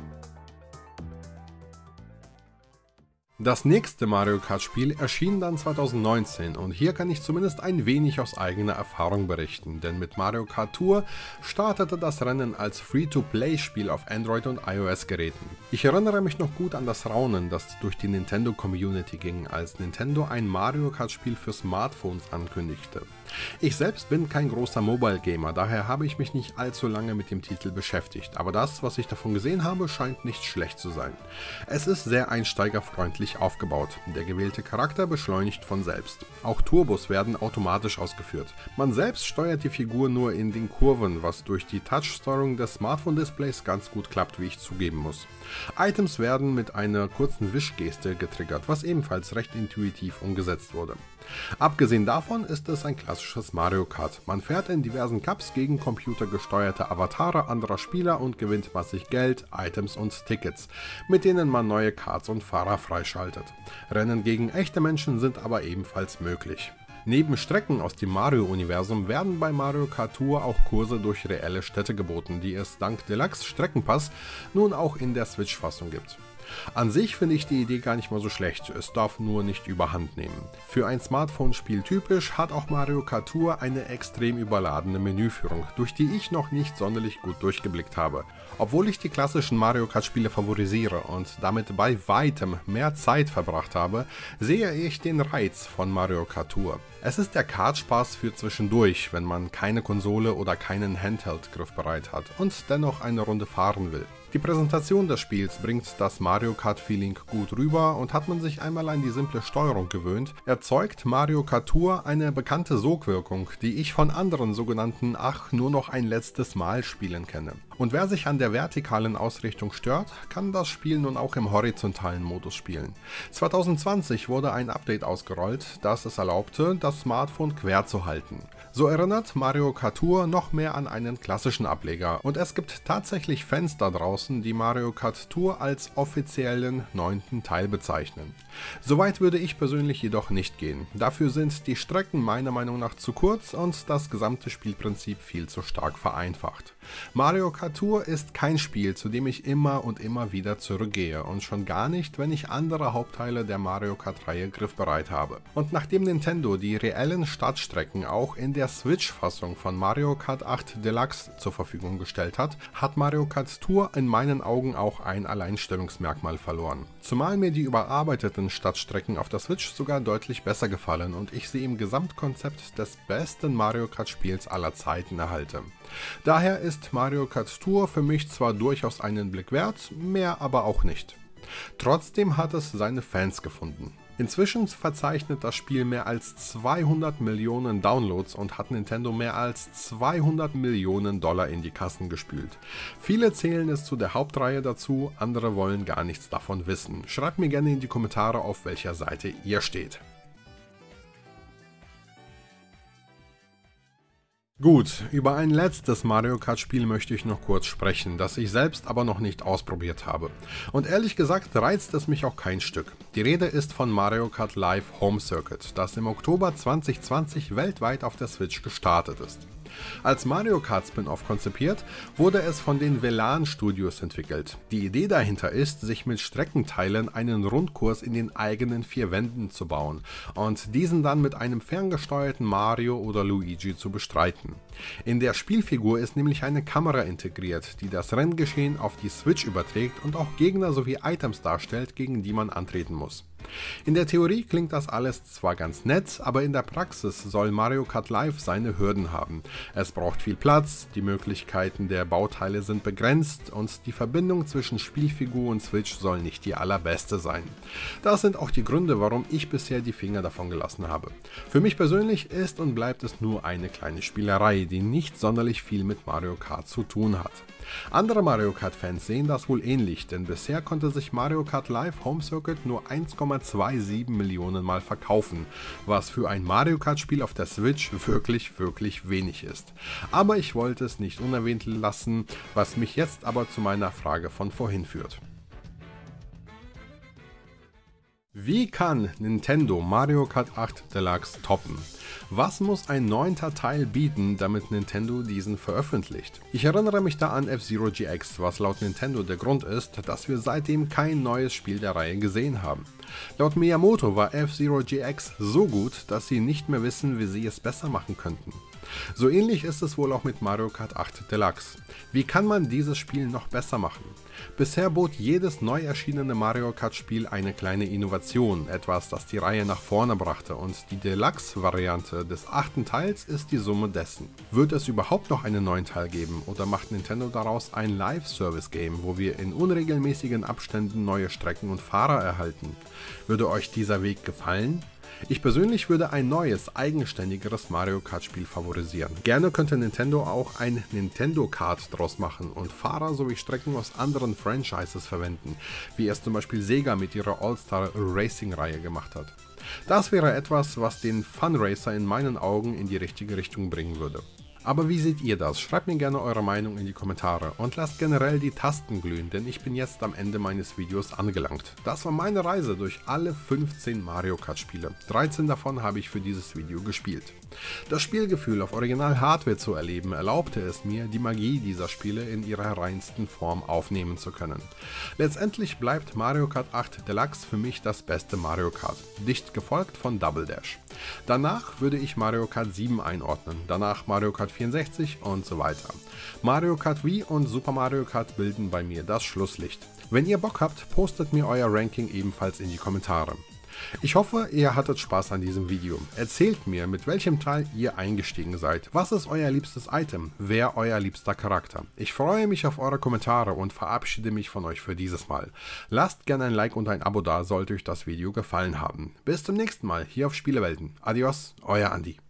Das nächste Mario Kart Spiel erschien dann 2019 und hier kann ich zumindest ein wenig aus eigener Erfahrung berichten, denn mit Mario Kart Tour startete das Rennen als Free-to-Play-Spiel auf Android- und iOS-Geräten. Ich erinnere mich noch gut an das Raunen, das durch die Nintendo-Community ging, als Nintendo ein Mario Kart Spiel für Smartphones ankündigte. Ich selbst bin kein großer Mobile-Gamer, daher habe ich mich nicht allzu lange mit dem Titel beschäftigt, aber das, was ich davon gesehen habe, scheint nicht schlecht zu sein. Es ist sehr einsteigerfreundlich aufgebaut, der gewählte Charakter beschleunigt von selbst. Auch Turbos werden automatisch ausgeführt. Man selbst steuert die Figur nur in den Kurven, was durch die Touch-Steuerung des Smartphone-Displays ganz gut klappt, wie ich zugeben muss. Items werden mit einer kurzen Wischgeste getriggert, was ebenfalls recht intuitiv umgesetzt wurde. Abgesehen davon ist es ein klassisches Mario Kart. Man fährt in diversen Cups gegen computergesteuerte Avatare anderer Spieler und gewinnt massig Geld, Items und Tickets, mit denen man neue Karts und Fahrer freischaltet. Rennen gegen echte Menschen sind aber ebenfalls möglich. Neben Strecken aus dem Mario-Universum werden bei Mario Kart Tour auch Kurse durch reelle Städte geboten, die es dank Deluxe Streckenpass nun auch in der Switch-Fassung gibt. An sich finde ich die Idee gar nicht mal so schlecht, es darf nur nicht überhand nehmen. Für ein Smartphone-Spiel typisch hat auch Mario Kart Tour eine extrem überladene Menüführung, durch die ich noch nicht sonderlich gut durchgeblickt habe. Obwohl ich die klassischen Mario Kart Spiele favorisiere und damit bei weitem mehr Zeit verbracht habe, sehe ich den Reiz von Mario Kart Tour. Es ist der Kartspaß für zwischendurch, wenn man keine Konsole oder keinen Handheld griffbereit hat und dennoch eine Runde fahren will. Die Präsentation des Spiels bringt das Mario Kart Feeling gut rüber und hat man sich einmal an die simple Steuerung gewöhnt, erzeugt Mario Kart Tour eine bekannte Sogwirkung, die ich von anderen sogenannten nur noch ein letztes Mal Spielen kenne. Und wer sich an der vertikalen Ausrichtung stört, kann das Spiel nun auch im horizontalen Modus spielen. 2020 wurde ein Update ausgerollt, das es erlaubte, das Smartphone quer zu halten. So erinnert Mario Kart Tour noch mehr an einen klassischen Ableger und es gibt tatsächlich Fans da draußen, die Mario Kart Tour als offiziellen 9. Teil bezeichnen. Soweit würde ich persönlich jedoch nicht gehen. Dafür sind die Strecken meiner Meinung nach zu kurz und das gesamte Spielprinzip viel zu stark vereinfacht. Mario Kart Tour ist kein Spiel, zu dem ich immer und immer wieder zurückgehe und schon gar nicht, wenn ich andere Hauptteile der Mario Kart-Reihe griffbereit habe. Und nachdem Nintendo die reellen Startstrecken auch in der Switch-Fassung von Mario Kart 8 Deluxe zur Verfügung gestellt hat, hat Mario Kart Tour in meinen Augen auch ein Alleinstellungsmerkmal verloren. Zumal mir die überarbeiteten Startstrecken auf der Switch sogar deutlich besser gefallen und ich sie im Gesamtkonzept des besten Mario Kart Spiels aller Zeiten erhalte. Daher ist Mario Kart Tour für mich zwar durchaus einen Blick wert, mehr aber auch nicht. Trotzdem hat es seine Fans gefunden. Inzwischen verzeichnet das Spiel mehr als 200 Millionen Downloads und hat Nintendo mehr als 200 Millionen Dollar in die Kassen gespült. Viele zählen es zu der Hauptreihe dazu, andere wollen gar nichts davon wissen. Schreibt mir gerne in die Kommentare, auf welcher Seite ihr steht. Gut, über ein letztes Mario Kart Spiel möchte ich noch kurz sprechen, das ich selbst aber noch nicht ausprobiert habe. Und ehrlich gesagt reizt es mich auch kein Stück. Die Rede ist von Mario Kart Live Home Circuit, das im Oktober 2020 weltweit auf der Switch gestartet ist. Als Mario Kart Spin-off konzipiert, wurde es von den Velan Studios entwickelt. Die Idee dahinter ist, sich mit Streckenteilen einen Rundkurs in den eigenen 4 Wänden zu bauen und diesen dann mit einem ferngesteuerten Mario oder Luigi zu bestreiten. In der Spielfigur ist nämlich eine Kamera integriert, die das Renngeschehen auf die Switch überträgt und auch Gegner sowie Items darstellt, gegen die man antreten muss. In der Theorie klingt das alles zwar ganz nett, aber in der Praxis soll Mario Kart Live seine Hürden haben. Es braucht viel Platz, die Möglichkeiten der Bauteile sind begrenzt und die Verbindung zwischen Spielfigur und Switch soll nicht die allerbeste sein. Das sind auch die Gründe, warum ich bisher die Finger davon gelassen habe. Für mich persönlich ist und bleibt es nur eine kleine Spielerei, die nicht sonderlich viel mit Mario Kart zu tun hat. Andere Mario Kart Fans sehen das wohl ähnlich, denn bisher konnte sich Mario Kart Live Home Circuit nur 1,27 Millionen Mal verkaufen, was für ein Mario Kart Spiel auf der Switch wirklich wenig ist. Aber ich wollte es nicht unerwähnt lassen, was mich jetzt aber zu meiner Frage von vorhin führt. Wie kann Nintendo Mario Kart 8 Deluxe toppen? Was muss ein 9. Teil bieten, damit Nintendo diesen veröffentlicht? Ich erinnere mich da an F-Zero GX, was laut Nintendo der Grund ist, dass wir seitdem kein neues Spiel der Reihe gesehen haben. Laut Miyamoto war F-Zero GX so gut, dass sie nicht mehr wissen, wie sie es besser machen könnten. So ähnlich ist es wohl auch mit Mario Kart 8 Deluxe. Wie kann man dieses Spiel noch besser machen? Bisher bot jedes neu erschienene Mario Kart Spiel eine kleine Innovation, etwas, das die Reihe nach vorne brachte, und die Deluxe-Variante des 8. Teils ist die Summe dessen. Wird es überhaupt noch einen neuen Teil geben oder macht Nintendo daraus ein Live-Service-Game, wo wir in unregelmäßigen Abständen neue Strecken und Fahrer erhalten? Würde euch dieser Weg gefallen? Ich persönlich würde ein neues, eigenständigeres Mario Kart Spiel favorisieren. Gerne könnte Nintendo auch ein Nintendo Kart draus machen und Fahrer sowie Strecken aus anderen Franchises verwenden, wie es zum Beispiel Sega mit ihrer All-Star Racing Reihe gemacht hat. Das wäre etwas, was den Fun Racer in meinen Augen in die richtige Richtung bringen würde. Aber wie seht ihr das? Schreibt mir gerne eure Meinung in die Kommentare und lasst generell die Tasten glühen, denn ich bin jetzt am Ende meines Videos angelangt. Das war meine Reise durch alle 15 Mario Kart Spiele. 13 davon habe ich für dieses Video gespielt. Das Spielgefühl auf Original-Hardware zu erleben, erlaubte es mir, die Magie dieser Spiele in ihrer reinsten Form aufnehmen zu können. Letztendlich bleibt Mario Kart 8 Deluxe für mich das beste Mario Kart, dicht gefolgt von Double Dash. Danach würde ich Mario Kart 7 einordnen, danach Mario Kart 64 und so weiter. Mario Kart Wii und Super Mario Kart bilden bei mir das Schlusslicht. Wenn ihr Bock habt, postet mir euer Ranking ebenfalls in die Kommentare. Ich hoffe, ihr hattet Spaß an diesem Video. Erzählt mir, mit welchem Teil ihr eingestiegen seid. Was ist euer liebstes Item? Wer euer liebster Charakter? Ich freue mich auf eure Kommentare und verabschiede mich von euch für dieses Mal. Lasst gerne ein Like und ein Abo da, sollte euch das Video gefallen haben. Bis zum nächsten Mal hier auf Spielewelten. Adios, euer Andi.